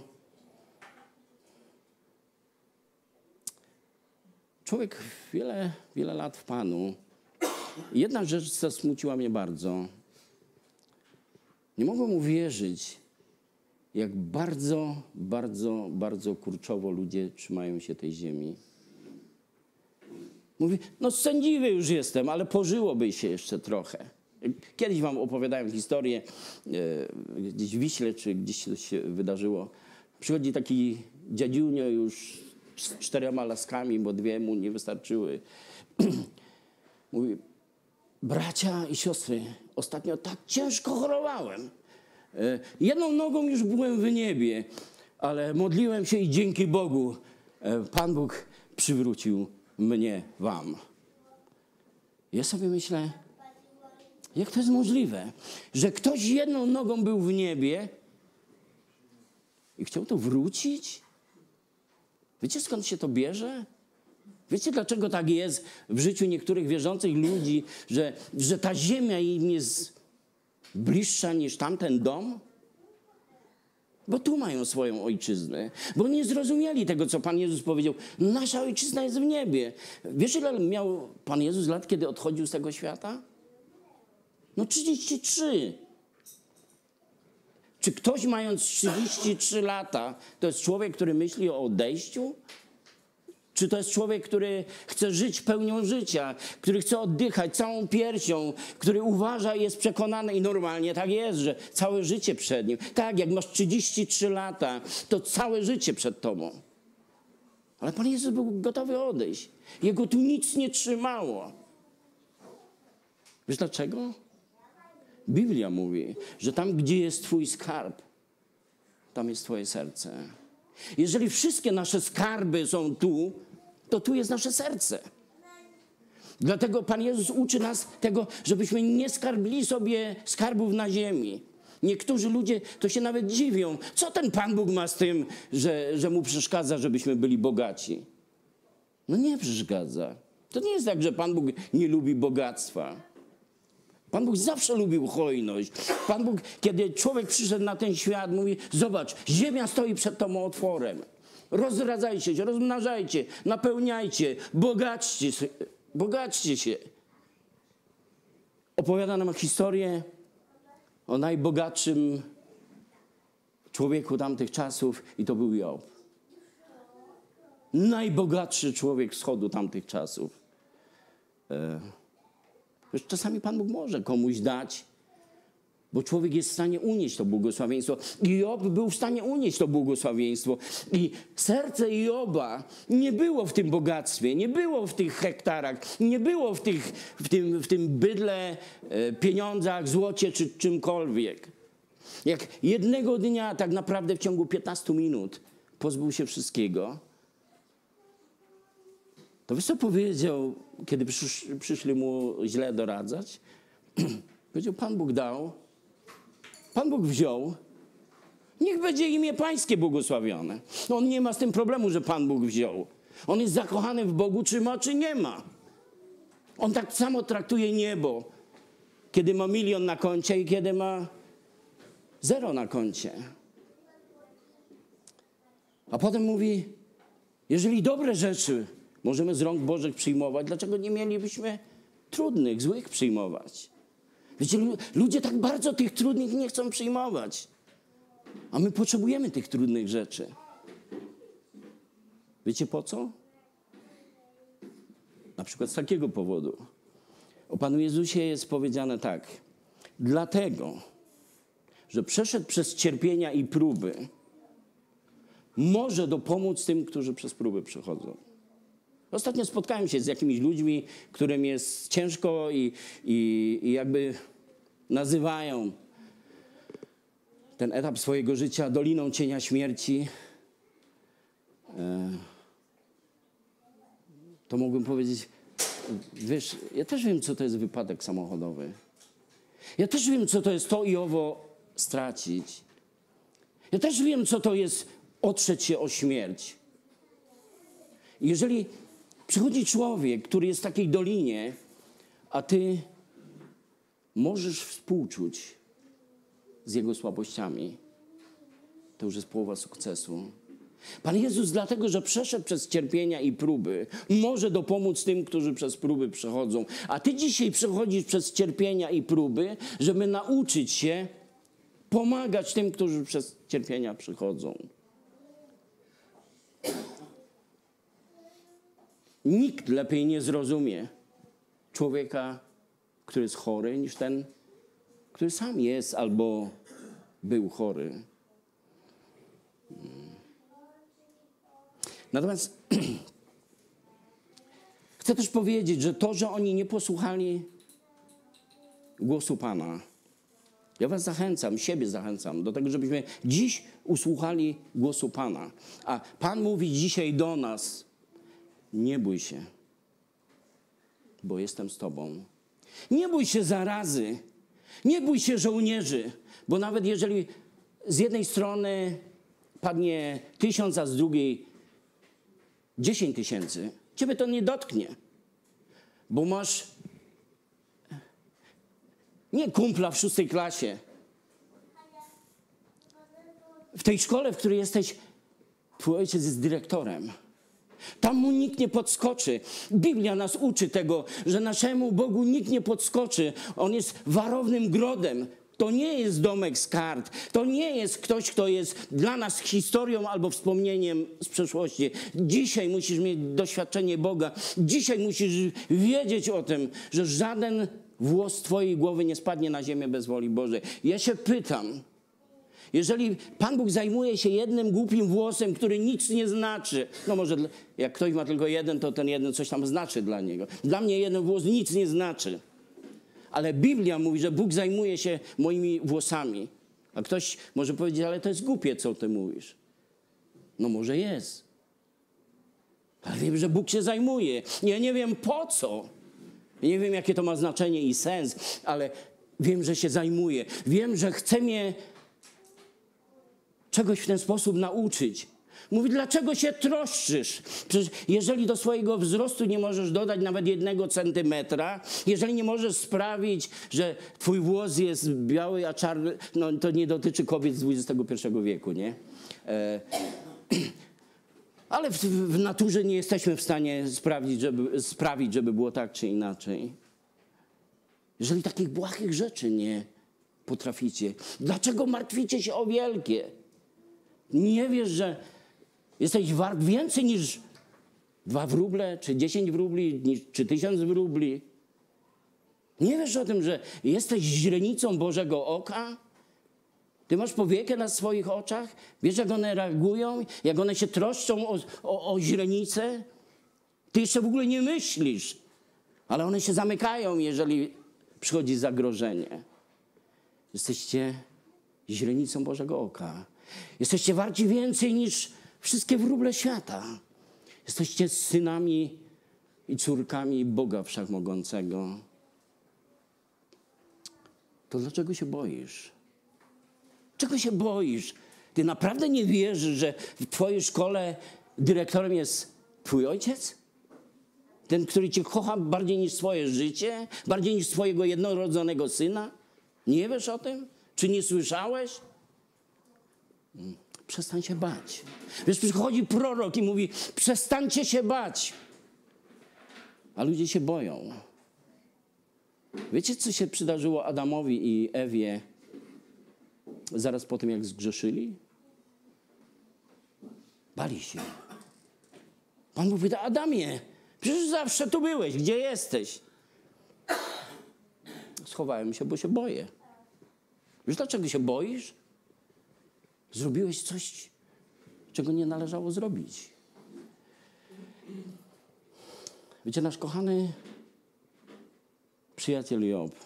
Człowiek wiele lat w Panu. Jedna rzecz zasmuciła mnie bardzo. Nie mogłem uwierzyć, jak bardzo kurczowo ludzie trzymają się tej ziemi. Mówi: no sędziwy już jestem, ale pożyłoby się jeszcze trochę. Kiedyś wam opowiadałem historię, gdzieś w Wiśle, czy gdzieś to się wydarzyło. Przychodzi taki dziadziunio już z 4 laskami, bo 2 mu nie wystarczyły. Mówi: bracia i siostry, ostatnio tak ciężko chorowałem. Jedną nogą już byłem w niebie, ale modliłem się i dzięki Bogu Pan Bóg przywrócił mnie wam. Ja sobie myślę, jak to jest możliwe, że ktoś jedną nogą był w niebie, I chciał to wrócić? Wiecie, skąd się to bierze? Wiecie, dlaczego tak jest w życiu niektórych wierzących ludzi, że ta ziemia im jest bliższa niż tamten dom? Bo tu mają swoją ojczyznę. Bo nie zrozumieli tego, co Pan Jezus powiedział. Nasza ojczyzna jest w niebie. Wiesz, ile miał Pan Jezus lat, kiedy odchodził z tego świata? No 33. Czy ktoś mając 33 lata, to jest człowiek, który myśli o odejściu? Czy to jest człowiek, który chce żyć pełnią życia, który chce oddychać całą piersią, który uważa i jest przekonany, i normalnie tak jest, że całe życie przed nim. Tak, jak masz 33 lata, to całe życie przed tobą. Ale Pan Jezus był gotowy odejść. Jego tu nic nie trzymało. Wiesz dlaczego? Biblia mówi, że tam, gdzie jest twój skarb, tam jest twoje serce. Jeżeli wszystkie nasze skarby są tu, to tu jest nasze serce. Dlatego Pan Jezus uczy nas tego, żebyśmy nie skarbili sobie skarbów na ziemi. Niektórzy ludzie to się nawet dziwią. Co ten Pan Bóg ma z tym, że mu przeszkadza, żebyśmy byli bogaci? No nie przeszkadza. To nie jest tak, że Pan Bóg nie lubi bogactwa. Pan Bóg zawsze lubił hojność. Pan Bóg, kiedy człowiek przyszedł na ten świat, mówi, zobacz, ziemia stoi przed tobą otworem. Rozradzajcie się, rozmnażajcie, napełniajcie, bogaćcie się. Opowiada nam historię o najbogatszym człowieku tamtych czasów i to był Job. Najbogatszy człowiek wschodu tamtych czasów. Czasami Pan Bóg może komuś dać, bo człowiek jest w stanie unieść to błogosławieństwo. I Job był w stanie unieść to błogosławieństwo. I serce Joba nie było w tym bogactwie, nie było w tych hektarach, nie było w tym bydle, pieniądzach, złocie czy czymkolwiek. Jak jednego dnia, tak naprawdę w ciągu 15 minut pozbył się wszystkiego, to wiesz co powiedział, kiedy przyszli mu źle doradzać? Powiedział, Pan Bóg dał, Pan Bóg wziął, niech będzie imię Pańskie błogosławione. No on nie ma z tym problemu, że Pan Bóg wziął. On jest zakochany w Bogu, czy ma, czy nie ma. On tak samo traktuje niebo, kiedy ma 1 000 000 na koncie i kiedy ma 0 na koncie. A potem mówi, jeżeli dobre rzeczy możemy z rąk Bożych przyjmować, dlaczego nie mielibyśmy trudnych, złych przyjmować? Wiecie, ludzie tak bardzo tych trudnych nie chcą przyjmować. A my potrzebujemy tych trudnych rzeczy. Wiecie po co? Na przykład z takiego powodu. O Panu Jezusie jest powiedziane tak. Dlatego, że przeszedł przez cierpienia i próby, może dopomóc tym, którzy przez próby przechodzą. Ostatnio spotkałem się z jakimiś ludźmi, którym jest ciężko i jakby nazywają ten etap swojego życia doliną cienia śmierci. To mógłbym powiedzieć, wiesz, ja też wiem, co to jest wypadek samochodowy. Ja też wiem, co to jest to i owo stracić. Ja też wiem, co to jest otrzeć się o śmierć. Jeżeli przychodzi człowiek, który jest w takiej dolinie, a ty możesz współczuć z jego słabościami, to już jest połowa sukcesu. Pan Jezus dlatego, że przeszedł przez cierpienia i próby, może dopomóc tym, którzy przez próby przechodzą. A ty dzisiaj przechodzisz przez cierpienia i próby, żeby nauczyć się pomagać tym, którzy przez cierpienia przychodzą. Nikt lepiej nie zrozumie człowieka, który jest chory, niż ten, który sam jest albo był chory. Natomiast chcę też powiedzieć, że to, że oni nie posłuchali głosu Pana, ja was zachęcam, siebie zachęcam do tego, żebyśmy dziś usłuchali głosu Pana. A Pan mówi dzisiaj do nas, nie bój się, bo jestem z tobą. Nie bój się zarazy, nie bój się żołnierzy, bo nawet jeżeli z jednej strony padnie 1000, a z drugiej 10 000, ciebie to nie dotknie. Bo masz nie kumpla w 6. klasie. W tej szkole, w której jesteś, twój ojciec jest dyrektorem. Tam mu nikt nie podskoczy. Biblia nas uczy tego, że naszemu Bogu nikt nie podskoczy. On jest warownym grodem. To nie jest domek z kart. To nie jest ktoś, kto jest dla nas historią albo wspomnieniem z przeszłości. Dzisiaj musisz mieć doświadczenie Boga. Dzisiaj musisz wiedzieć o tym, że żaden włos twojej głowy nie spadnie na ziemię bez woli Bożej. Ja się pytam, jeżeli Pan Bóg zajmuje się jednym głupim włosem, który nic nie znaczy, no może jak ktoś ma tylko jeden, to ten jeden coś tam znaczy dla niego. Dla mnie jeden włos nic nie znaczy. Ale Biblia mówi, że Bóg zajmuje się moimi włosami. A ktoś może powiedzieć, ale to jest głupie, co ty mówisz. No może jest. Ale wiem, że Bóg się zajmuje. Ja nie wiem po co. Ja nie wiem, jakie to ma znaczenie i sens, ale wiem, że się zajmuje. Wiem, że chce mnie czegoś w ten sposób nauczyć. Mówi, dlaczego się troszczysz? Przecież jeżeli do swojego wzrostu nie możesz dodać nawet 1 centymetra, jeżeli nie możesz sprawić, że twój włos jest biały, a czarny, no to nie dotyczy kobiet z XXI wieku, nie? Ale w naturze nie jesteśmy w stanie sprawić, żeby było tak czy inaczej. Jeżeli takich błahych rzeczy nie potraficie, dlaczego martwicie się o wielkie? Nie wiesz, że jesteś wart więcej niż 2 wróble, czy 10 wróbli, czy 1000 wróbli. Nie wiesz o tym, że jesteś źrenicą Bożego oka? Ty masz powiekę na swoich oczach? Wiesz, jak one reagują? Jak one się troszczą o źrenicę? Ty jeszcze w ogóle nie myślisz, ale one się zamykają, jeżeli przychodzi zagrożenie. Jesteście źrenicą Bożego oka. Jesteście warci więcej niż wszystkie wróble świata. Jesteście synami i córkami Boga Wszechmogącego. To dlaczego się boisz? Czego się boisz? Ty naprawdę nie wierzysz, że w twojej szkole dyrektorem jest twój ojciec? Ten, który cię kocha bardziej niż swoje życie? Bardziej niż swojego jednorodzonego syna? Nie wiesz o tym? Czy nie słyszałeś? Przestań się bać. Wiesz, przychodzi prorok i mówi, przestańcie się bać. A ludzie się boją. Wiecie, co się przydarzyło Adamowi i Ewie zaraz po tym, jak zgrzeszyli? Bali się. Pan mówi, Adamie, przecież zawsze tu byłeś, gdzie jesteś? Schowałem się, bo się boję. Wiesz, dlaczego się boisz? Zrobiłeś coś, czego nie należało zrobić. Wiecie, nasz kochany przyjaciel Job.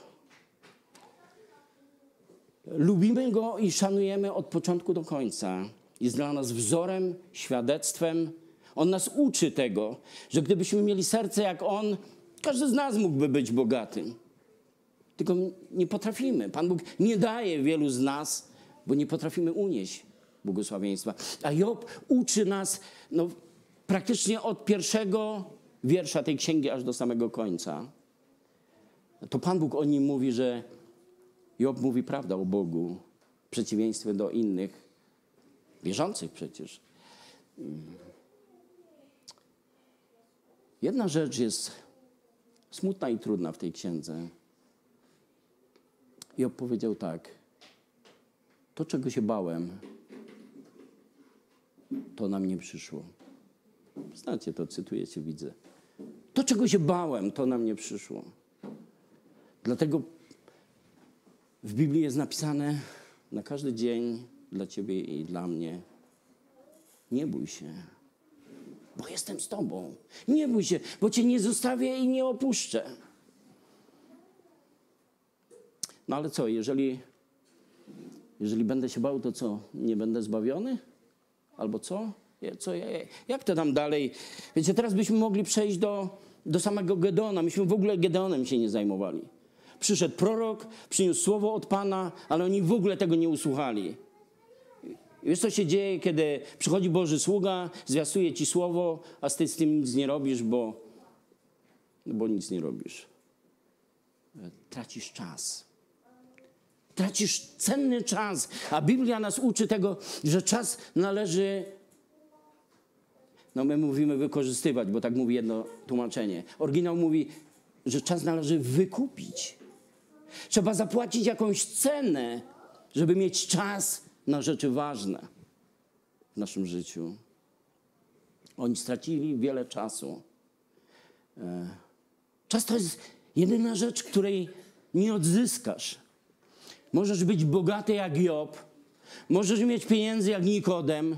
Lubimy go i szanujemy od początku do końca. Jest dla nas wzorem, świadectwem. On nas uczy tego, że gdybyśmy mieli serce jak on, każdy z nas mógłby być bogatym. Tylko nie potrafimy. Pan Bóg nie daje wielu z nas, bo nie potrafimy unieść błogosławieństwa. A Job uczy nas praktycznie od pierwszego wiersza tej księgi aż do samego końca. To Pan Bóg o nim mówi, że Job mówi prawdę o Bogu, w przeciwieństwie do innych, wierzących przecież. Jedna rzecz jest smutna i trudna w tej księdze. Job powiedział tak, to czego się bałem, to na mnie przyszło. Znacie to, cytujecie, widzę. To czego się bałem, to na mnie przyszło. Dlatego w Biblii jest napisane na każdy dzień dla ciebie i dla mnie, nie bój się, bo jestem z tobą. Nie bój się, bo cię nie zostawię i nie opuszczę. No ale co, jeżeli będę się bał, to co, nie będę zbawiony? Albo co? Jak to tam dalej? Wiecie, teraz byśmy mogli przejść do samego Gedeona. Myśmy w ogóle Gedeonem się nie zajmowali. Przyszedł prorok, przyniósł słowo od Pana, ale oni w ogóle tego nie usłuchali. I wiesz, co się dzieje, kiedy przychodzi Boży sługa, zwiastuje ci słowo, a ty z tym nic nie robisz, bo nic nie robisz. Tracisz czas. Tracisz cenny czas. A Biblia nas uczy tego, że czas należy, my mówimy wykorzystywać, bo tak mówi jedno tłumaczenie. Oryginał mówi, że czas należy wykupić. Trzeba zapłacić jakąś cenę, żeby mieć czas na rzeczy ważne w naszym życiu. Oni stracili wiele czasu. Czas to jest jedyna rzecz, której nie odzyskasz. Możesz być bogaty jak Job, możesz mieć pieniędzy jak Nikodem,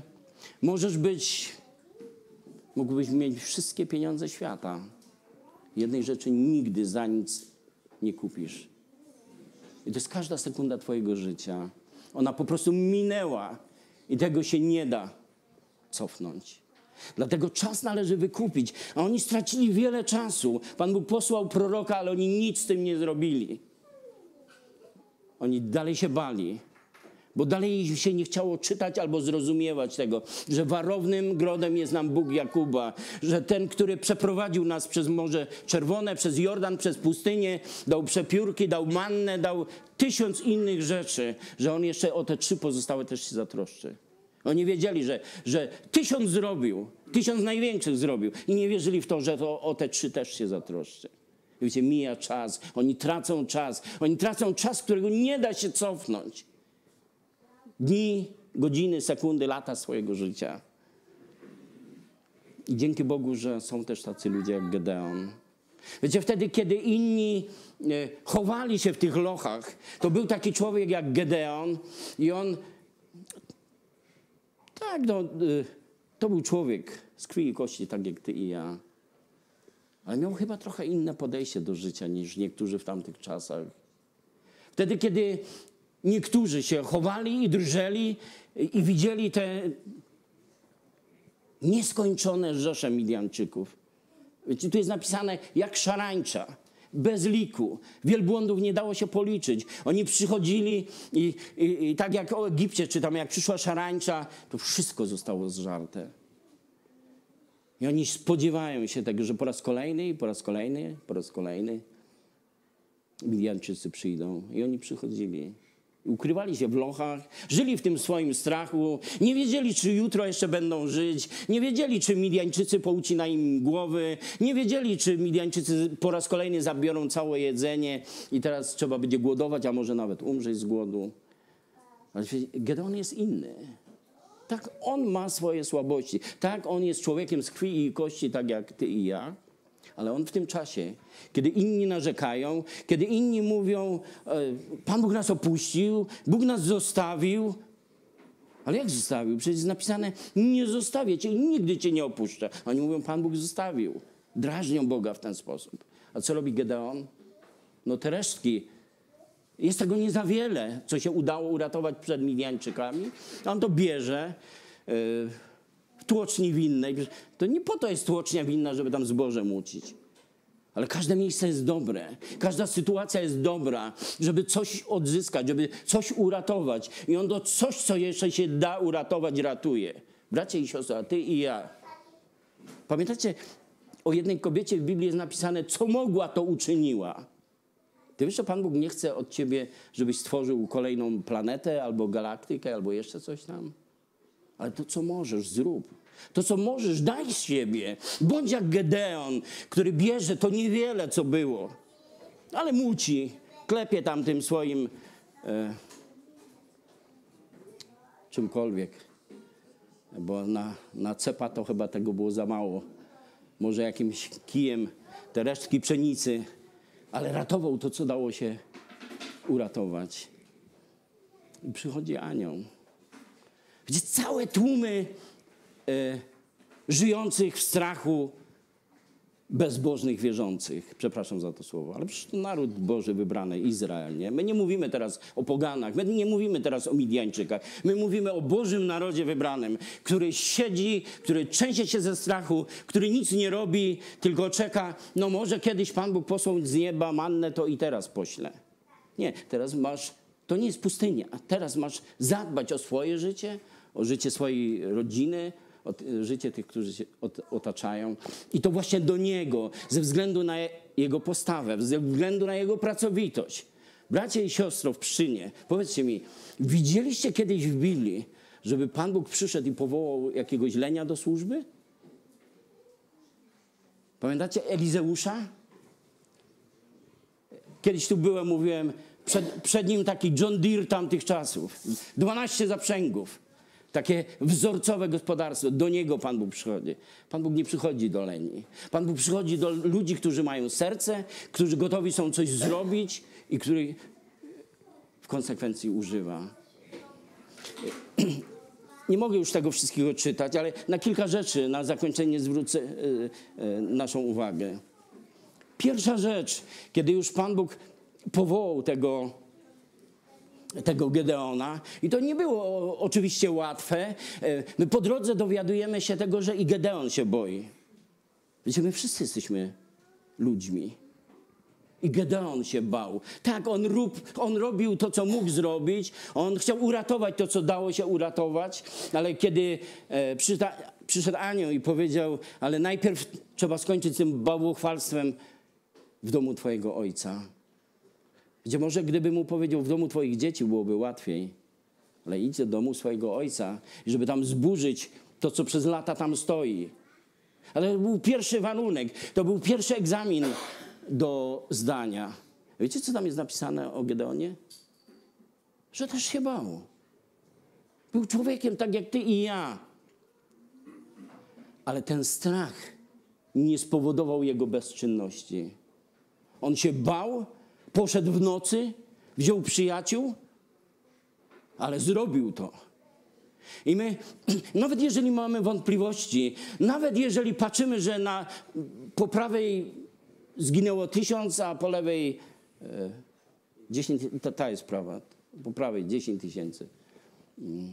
mógłbyś mieć wszystkie pieniądze świata. Jednej rzeczy nigdy za nic nie kupisz. I to jest każda sekunda twojego życia. Ona po prostu minęła i tego się nie da cofnąć. Dlatego czas należy wykupić. A oni stracili wiele czasu. Pan Bóg posłał proroka, ale oni nic z tym nie zrobili. Oni dalej się bali, bo dalej się nie chciało czytać albo zrozumiewać tego, że warownym grodem jest nam Bóg Jakuba, że ten, który przeprowadził nas przez Morze Czerwone, przez Jordan, przez pustynię, dał przepiórki, dał mannę, dał 1000 innych rzeczy, że On jeszcze o te 3 pozostałe też się zatroszczy. Oni wiedzieli, że 1000 zrobił, 1000 największych zrobił i nie wierzyli w to, że o te 3 też się zatroszczy. Wiecie, mija czas, oni tracą czas, którego nie da się cofnąć. Dni, godziny, sekundy, lata swojego życia. I dzięki Bogu, że są też tacy ludzie jak Gedeon. Wiecie, wtedy, kiedy inni chowali się w tych lochach, to był taki człowiek jak Gedeon i on, to był człowiek z krwi i kości, tak jak ty i ja. Ale miał chyba trochę inne podejście do życia niż niektórzy w tamtych czasach. Wtedy, kiedy niektórzy się chowali i drżeli i widzieli te nieskończone rzesze Midianczyków. Wiecie, tu jest napisane jak szarańcza, bez liku. Wielbłądów nie dało się policzyć. Oni przychodzili i tak jak o Egipcie czytam, jak przyszła szarańcza, to wszystko zostało zżarte. I oni spodziewają się tego, że po raz kolejny Midianczycy przyjdą. I oni przychodzili. Ukrywali się w lochach, żyli w tym swoim strachu, nie wiedzieli, czy jutro jeszcze będą żyć, nie wiedzieli, czy Midianczycy poucinają im głowy, nie wiedzieli, czy Midianczycy po raz kolejny zabiorą całe jedzenie i teraz trzeba będzie głodować, a może nawet umrzeć z głodu. Ale Gedeon jest inny. Tak, on ma swoje słabości. Tak, on jest człowiekiem z krwi i kości, tak jak ty i ja. Ale on w tym czasie, kiedy inni narzekają, kiedy inni mówią, Pan Bóg nas opuścił, Bóg nas zostawił. Ale jak zostawił? Przecież jest napisane, nie zostawię cię i nigdy cię nie opuszczę. Oni mówią, Pan Bóg zostawił. Drażnią Boga w ten sposób. A co robi Gedeon? Te resztki. Jest tego nie za wiele, co się udało uratować przed Midianczykami. On to bierze w tłoczni winnej. To nie po to jest tłocznia winna, żeby tam zboże mucić. Ale każde miejsce jest dobre. Każda sytuacja jest dobra, żeby coś odzyskać, żeby coś uratować. I on to coś, co jeszcze się da uratować, ratuje. Bracia i siostry, a ty i ja. Pamiętacie, o jednej kobiecie w Biblii jest napisane, co mogła, to uczyniła. Ty wiesz, że Pan Bóg nie chce od ciebie, żebyś stworzył kolejną planetę, albo galaktykę, albo jeszcze coś tam? Ale to, co możesz, zrób. To, co możesz, daj z siebie. Bądź jak Gedeon, który bierze to niewiele, co było. Ale muci, klepie tam tym swoim czymkolwiek. Bo na cepa to chyba tego było za mało. Może jakimś kijem te resztki pszenicy. Ale ratował to, co dało się uratować. I przychodzi anioł. Widzicie, całe tłumy żyjących w strachu bezbożnych wierzących. Przepraszam za to słowo, ale przecież to naród Boży wybrany, Izrael. Nie? My nie mówimy teraz o poganach, my nie mówimy teraz o Midianczykach. My mówimy o Bożym narodzie wybranym, który siedzi, który trzęsie się ze strachu, który nic nie robi, tylko czeka. Może kiedyś Pan Bóg posłał z nieba mannę, to i teraz pośle. Nie, teraz to nie jest pustynia. Teraz masz zadbać o swoje życie, o życie swojej rodziny, o życie tych, którzy się otaczają. I to właśnie do Niego, ze względu na Jego postawę, ze względu na Jego pracowitość. Bracia i siostro w Pszczynie, powiedzcie mi, widzieliście kiedyś w Biblii, żeby Pan Bóg przyszedł i powołał jakiegoś lenia do służby? Pamiętacie Elizeusza? Kiedyś tu byłem, mówiłem, przed nim taki John Deere tamtych czasów. 12 zaprzęgów. Takie wzorcowe gospodarstwo. Do niego Pan Bóg przychodzi. Pan Bóg nie przychodzi do leni. Pan Bóg przychodzi do ludzi, którzy mają serce, którzy gotowi są coś zrobić i których w konsekwencji używa. Nie mogę już tego wszystkiego czytać, ale na kilka rzeczy na zakończenie zwrócę naszą uwagę. Pierwsza rzecz, kiedy już Pan Bóg powołał tego Gedeona, i to nie było oczywiście łatwe, my po drodze dowiadujemy się tego, że i Gedeon się boi. Wiecie, my wszyscy jesteśmy ludźmi. I Gedeon się bał. Tak, on robił to, co mógł zrobić. On chciał uratować to, co dało się uratować. Ale kiedy przyszedł anioł i powiedział, ale najpierw trzeba skończyć z tym bałwochwalstwem w domu twojego ojca. Gdzie może gdyby mu powiedział, w domu twoich dzieci byłoby łatwiej. Ale idź do domu swojego ojca, żeby tam zburzyć to, co przez lata tam stoi. Ale to był pierwszy warunek. To był pierwszy egzamin do zdania. Wiecie, co tam jest napisane o Gedeonie? Że też się bał. Był człowiekiem tak jak ty i ja. Ale ten strach nie spowodował jego bezczynności. On się bał, poszedł w nocy, wziął przyjaciół, ale zrobił to. I my, nawet jeżeli mamy wątpliwości, nawet jeżeli patrzymy, że po prawej zginęło 1000, a po lewej 10, ta jest prawa, po prawej 10 000.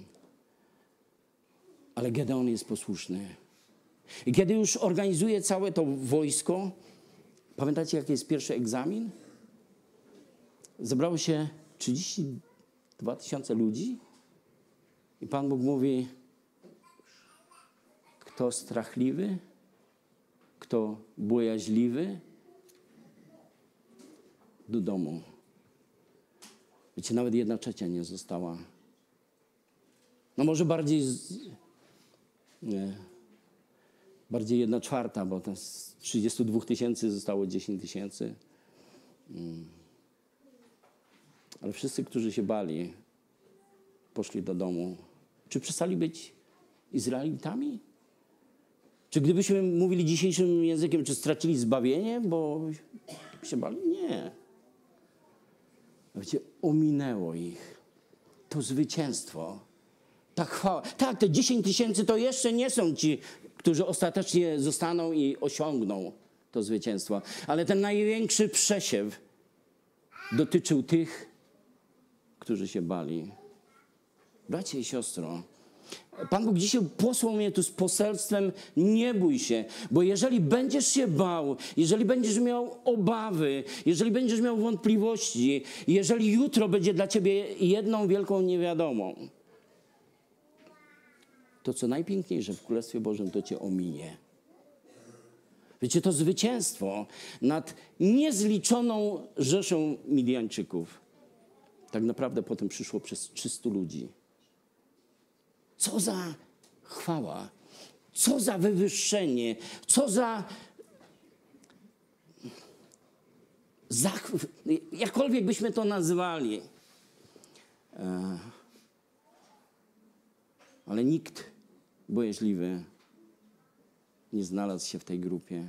Ale Gedeon jest posłuszny. I kiedy już organizuje całe to wojsko, pamiętacie, jaki jest pierwszy egzamin? Zebrało się 32 000 ludzi i Pan Bóg mówi, kto strachliwy, kto bojaźliwy, do domu. Wiecie, nawet 1/3 nie została. No może bardziej 1/4, bo to z 32 000 zostało 10 000. Ale wszyscy, którzy się bali, poszli do domu. Czy przestali być Izraelitami? Czy gdybyśmy mówili dzisiejszym językiem, czy stracili zbawienie, bo się bali? Nie. Wiecie, ominęło ich to zwycięstwo, ta chwała. Tak, te 10 000 to jeszcze nie są ci, którzy ostatecznie zostaną i osiągną to zwycięstwo. Ale ten największy przesiew dotyczył tych, którzy się bali. Bracie i siostro, Pan Bóg dzisiaj posłał mnie tu z poselstwem, nie bój się, bo jeżeli będziesz się bał, jeżeli będziesz miał obawy, jeżeli będziesz miał wątpliwości, jeżeli jutro będzie dla ciebie jedną wielką niewiadomą, to co najpiękniejsze w Królestwie Bożym to cię ominie. Wiecie, to zwycięstwo nad niezliczoną rzeszą Midianczyków tak naprawdę potem przyszło przez 300 ludzi. Co za chwała, co za wywyższenie, co za jakkolwiek byśmy to nazwali. Ale nikt bojaźliwy nie znalazł się w tej grupie.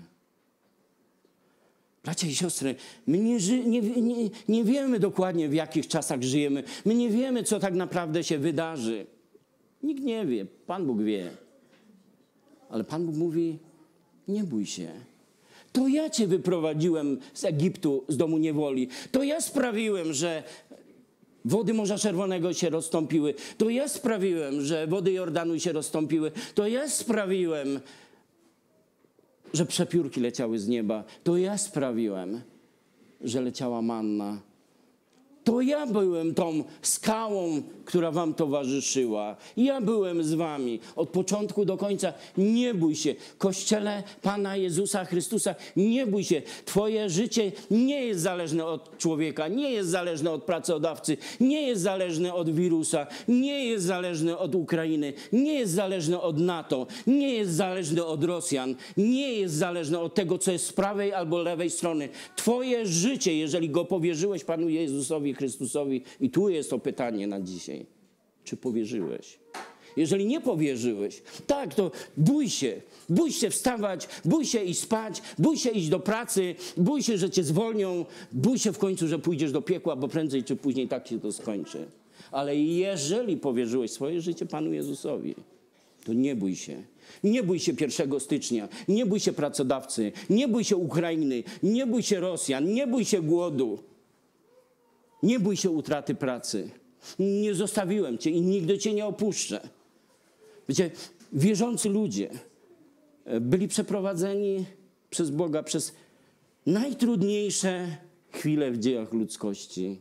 Bracia i siostry, my nie wiemy dokładnie, w jakich czasach żyjemy. My nie wiemy, co tak naprawdę się wydarzy. Nikt nie wie, Pan Bóg wie. Ale Pan Bóg mówi, nie bój się. To ja cię wyprowadziłem z Egiptu, z domu niewoli. To ja sprawiłem, że wody Morza Czerwonego się rozstąpiły. To ja sprawiłem, że wody Jordanu się rozstąpiły. To ja sprawiłem, że przepiórki leciały z nieba. To ja sprawiłem, że leciała manna. To ja byłem tą skałą, która wam towarzyszyła. Ja byłem z wami od początku do końca. Nie bój się. Kościele Pana Jezusa Chrystusa, nie bój się. Twoje życie nie jest zależne od człowieka, nie jest zależne od pracodawcy, nie jest zależne od wirusa, nie jest zależne od Ukrainy, nie jest zależne od NATO, nie jest zależne od Rosjan, nie jest zależne od tego, co jest z prawej albo lewej strony. Twoje życie, jeżeli go powierzyłeś Panu Jezusowi Chrystusowi, i tu jest to pytanie na dzisiaj, czy powierzyłeś? Jeżeli nie powierzyłeś, tak, to bój się wstawać, bój się iść spać, bój się iść do pracy, bój się, że cię zwolnią, bój się w końcu, że pójdziesz do piekła, bo prędzej czy później tak się to skończy. Ale jeżeli powierzyłeś swoje życie Panu Jezusowi, to nie bój się. Nie bój się 1 stycznia, nie bój się pracodawcy, nie bój się Ukrainy, nie bój się Rosjan, nie bój się głodu, nie bój się utraty pracy. Nie zostawiłem cię i nigdy cię nie opuszczę. Wiecie, wierzący ludzie byli przeprowadzeni przez Boga przez najtrudniejsze chwile w dziejach ludzkości.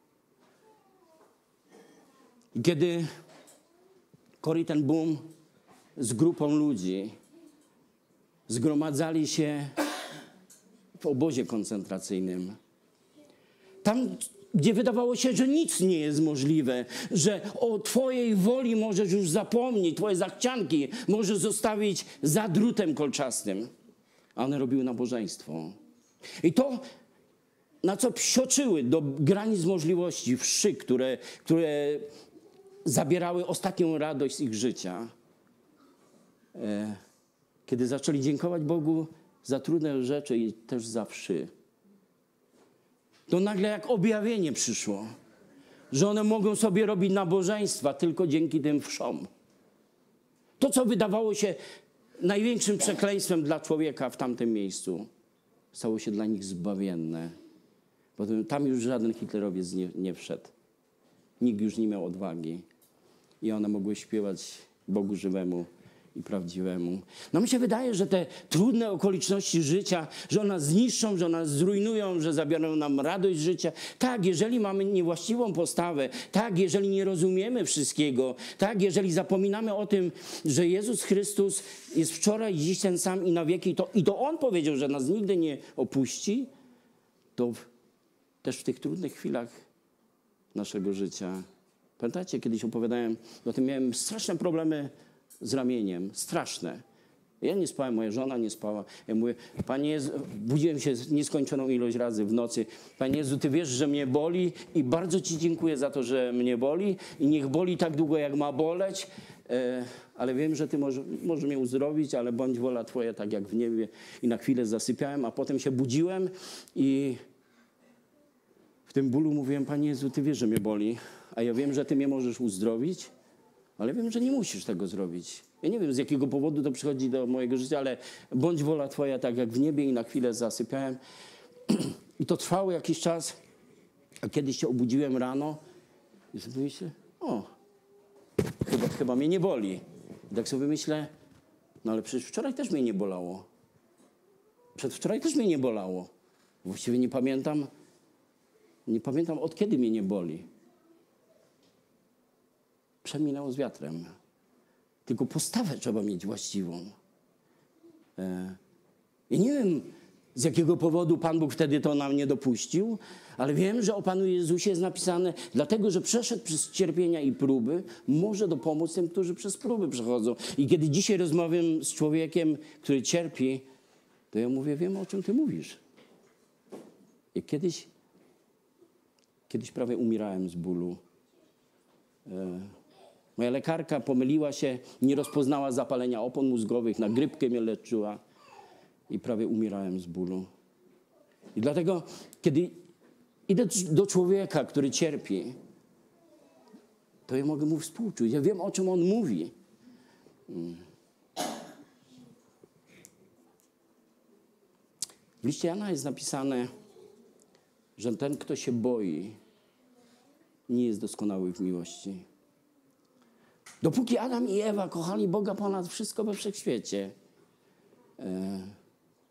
Kiedy Corrie ten Boom z grupą ludzi zgromadzali się w obozie koncentracyjnym. Tam, gdzie wydawało się, że nic nie jest możliwe, że o twojej woli możesz już zapomnieć, twoje zachcianki możesz zostawić za drutem kolczastym. A one robiły nabożeństwo. I to, na co psioczyły do granic możliwości wszy, które zabierały ostatnią radość z ich życia, kiedy zaczęli dziękować Bogu za trudne rzeczy i też za wszy, to nagle jak objawienie przyszło, że one mogą sobie robić nabożeństwa tylko dzięki tym wszom. To, co wydawało się największym przekleństwem dla człowieka w tamtym miejscu, stało się dla nich zbawienne. Bo tam już żaden hitlerowiec nie wszedł. Nikt już nie miał odwagi. I one mogły śpiewać Bogu żywemu i prawdziwemu. No mi się wydaje, że te trudne okoliczności życia, że one nas zniszczą, że nas zrujnują, że zabiorą nam radość życia. Tak, jeżeli mamy niewłaściwą postawę, tak, jeżeli nie rozumiemy wszystkiego, tak, jeżeli zapominamy o tym, że Jezus Chrystus jest wczoraj, dziś ten sam i na wieki, i to On powiedział, że nas nigdy nie opuści, to też w tych trudnych chwilach naszego życia. Pamiętacie, kiedyś opowiadałem o tym, miałem straszne problemy z ramieniem, straszne. Ja nie spałem, moja żona nie spała. Ja mówię, Panie Jezu, budziłem się nieskończoną ilość razy w nocy. Panie Jezu, Ty wiesz, że mnie boli i bardzo Ci dziękuję za to, że mnie boli i niech boli tak długo, jak ma boleć, ale wiem, że Ty możesz mnie uzdrowić, ale bądź wola Twoja tak jak w niebie. I na chwilę zasypiałem, a potem się budziłem i w tym bólu mówiłem, Panie Jezu, Ty wiesz, że mnie boli, a ja wiem, że Ty mnie możesz uzdrowić, ale wiem, że nie musisz tego zrobić. Ja nie wiem, z jakiego powodu to przychodzi do mojego życia, ale bądź wola Twoja tak jak w niebie i na chwilę zasypiałem. I to trwało jakiś czas, a kiedyś się obudziłem rano i sobie myślę, chyba mnie nie boli. I tak sobie myślę, no ale przecież wczoraj też mnie nie bolało. Przedwczoraj też mnie nie bolało. Właściwie nie pamiętam od kiedy mnie nie boli. Przeminęło z wiatrem. Tylko postawę trzeba mieć właściwą. I nie wiem, z jakiego powodu Pan Bóg wtedy to nam nie dopuścił, ale wiem, że o Panu Jezusie jest napisane, dlatego, że przeszedł przez cierpienia i próby, może dopomóc tym, którzy przez próby przechodzą. I kiedy dzisiaj rozmawiam z człowiekiem, który cierpi, to ja mówię, wiem, o czym Ty mówisz. I kiedyś prawie umierałem z bólu. Moja lekarka pomyliła się, nie rozpoznała zapalenia opon mózgowych, na grypkę mnie leczyła i prawie umierałem z bólu. I dlatego, kiedy idę do człowieka, który cierpi, to ja mogę mu współczuć. Ja wiem, o czym on mówi. W liście Jana jest napisane, że ten, kto się boi, nie jest doskonały w miłości. Dopóki Adam i Ewa kochali Boga ponad wszystko we wszechświecie,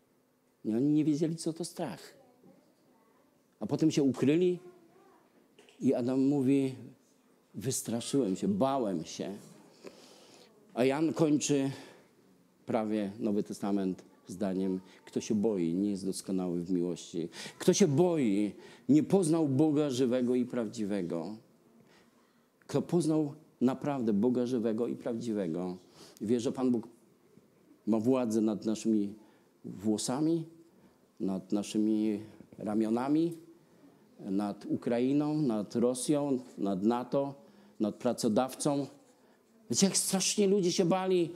oni nie wiedzieli, co to strach. A potem się ukryli I Adam mówi, wystraszyłem się, bałem się. A Jan kończy prawie Nowy Testament zdaniem, kto się boi, nie jest doskonały w miłości. Kto się boi, nie poznał Boga żywego i prawdziwego. Kto poznał naprawdę Boga żywego i prawdziwego, wie, że Pan Bóg ma władzę nad naszymi włosami, nad naszymi ramionami, nad Ukrainą, nad Rosją, nad NATO, nad pracodawcą. Wiecie, jak strasznie ludzie się bali.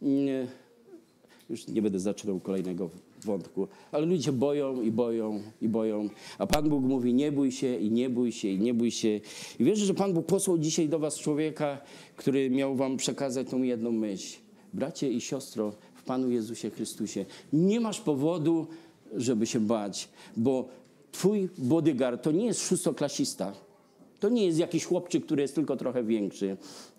Już nie będę zaczynał kolejnego wątku, ale ludzie się boją i boją i boją. A Pan Bóg mówi, nie bój się i nie bój się i nie bój się. I wierzę, że Pan Bóg posłał dzisiaj do was człowieka, który miał wam przekazać tą jedną myśl. Bracie i siostro w Panu Jezusie Chrystusie, nie masz powodu, żeby się bać, bo twój bodyguard to nie jest szóstoklasista. To nie jest jakiś chłopczyk, który jest tylko trochę większy.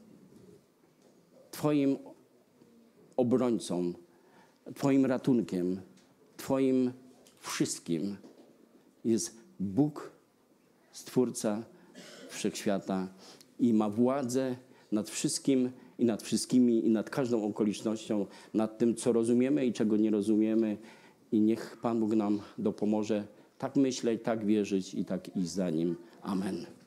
Twoim obrońcą, twoim ratunkiem, twoim wszystkim jest Bóg, Stwórca Wszechświata i ma władzę nad wszystkim i nad wszystkimi i nad każdą okolicznością, nad tym, co rozumiemy i czego nie rozumiemy. I niech Pan Bóg nam dopomoże tak myśleć, tak wierzyć i tak iść za Nim. Amen.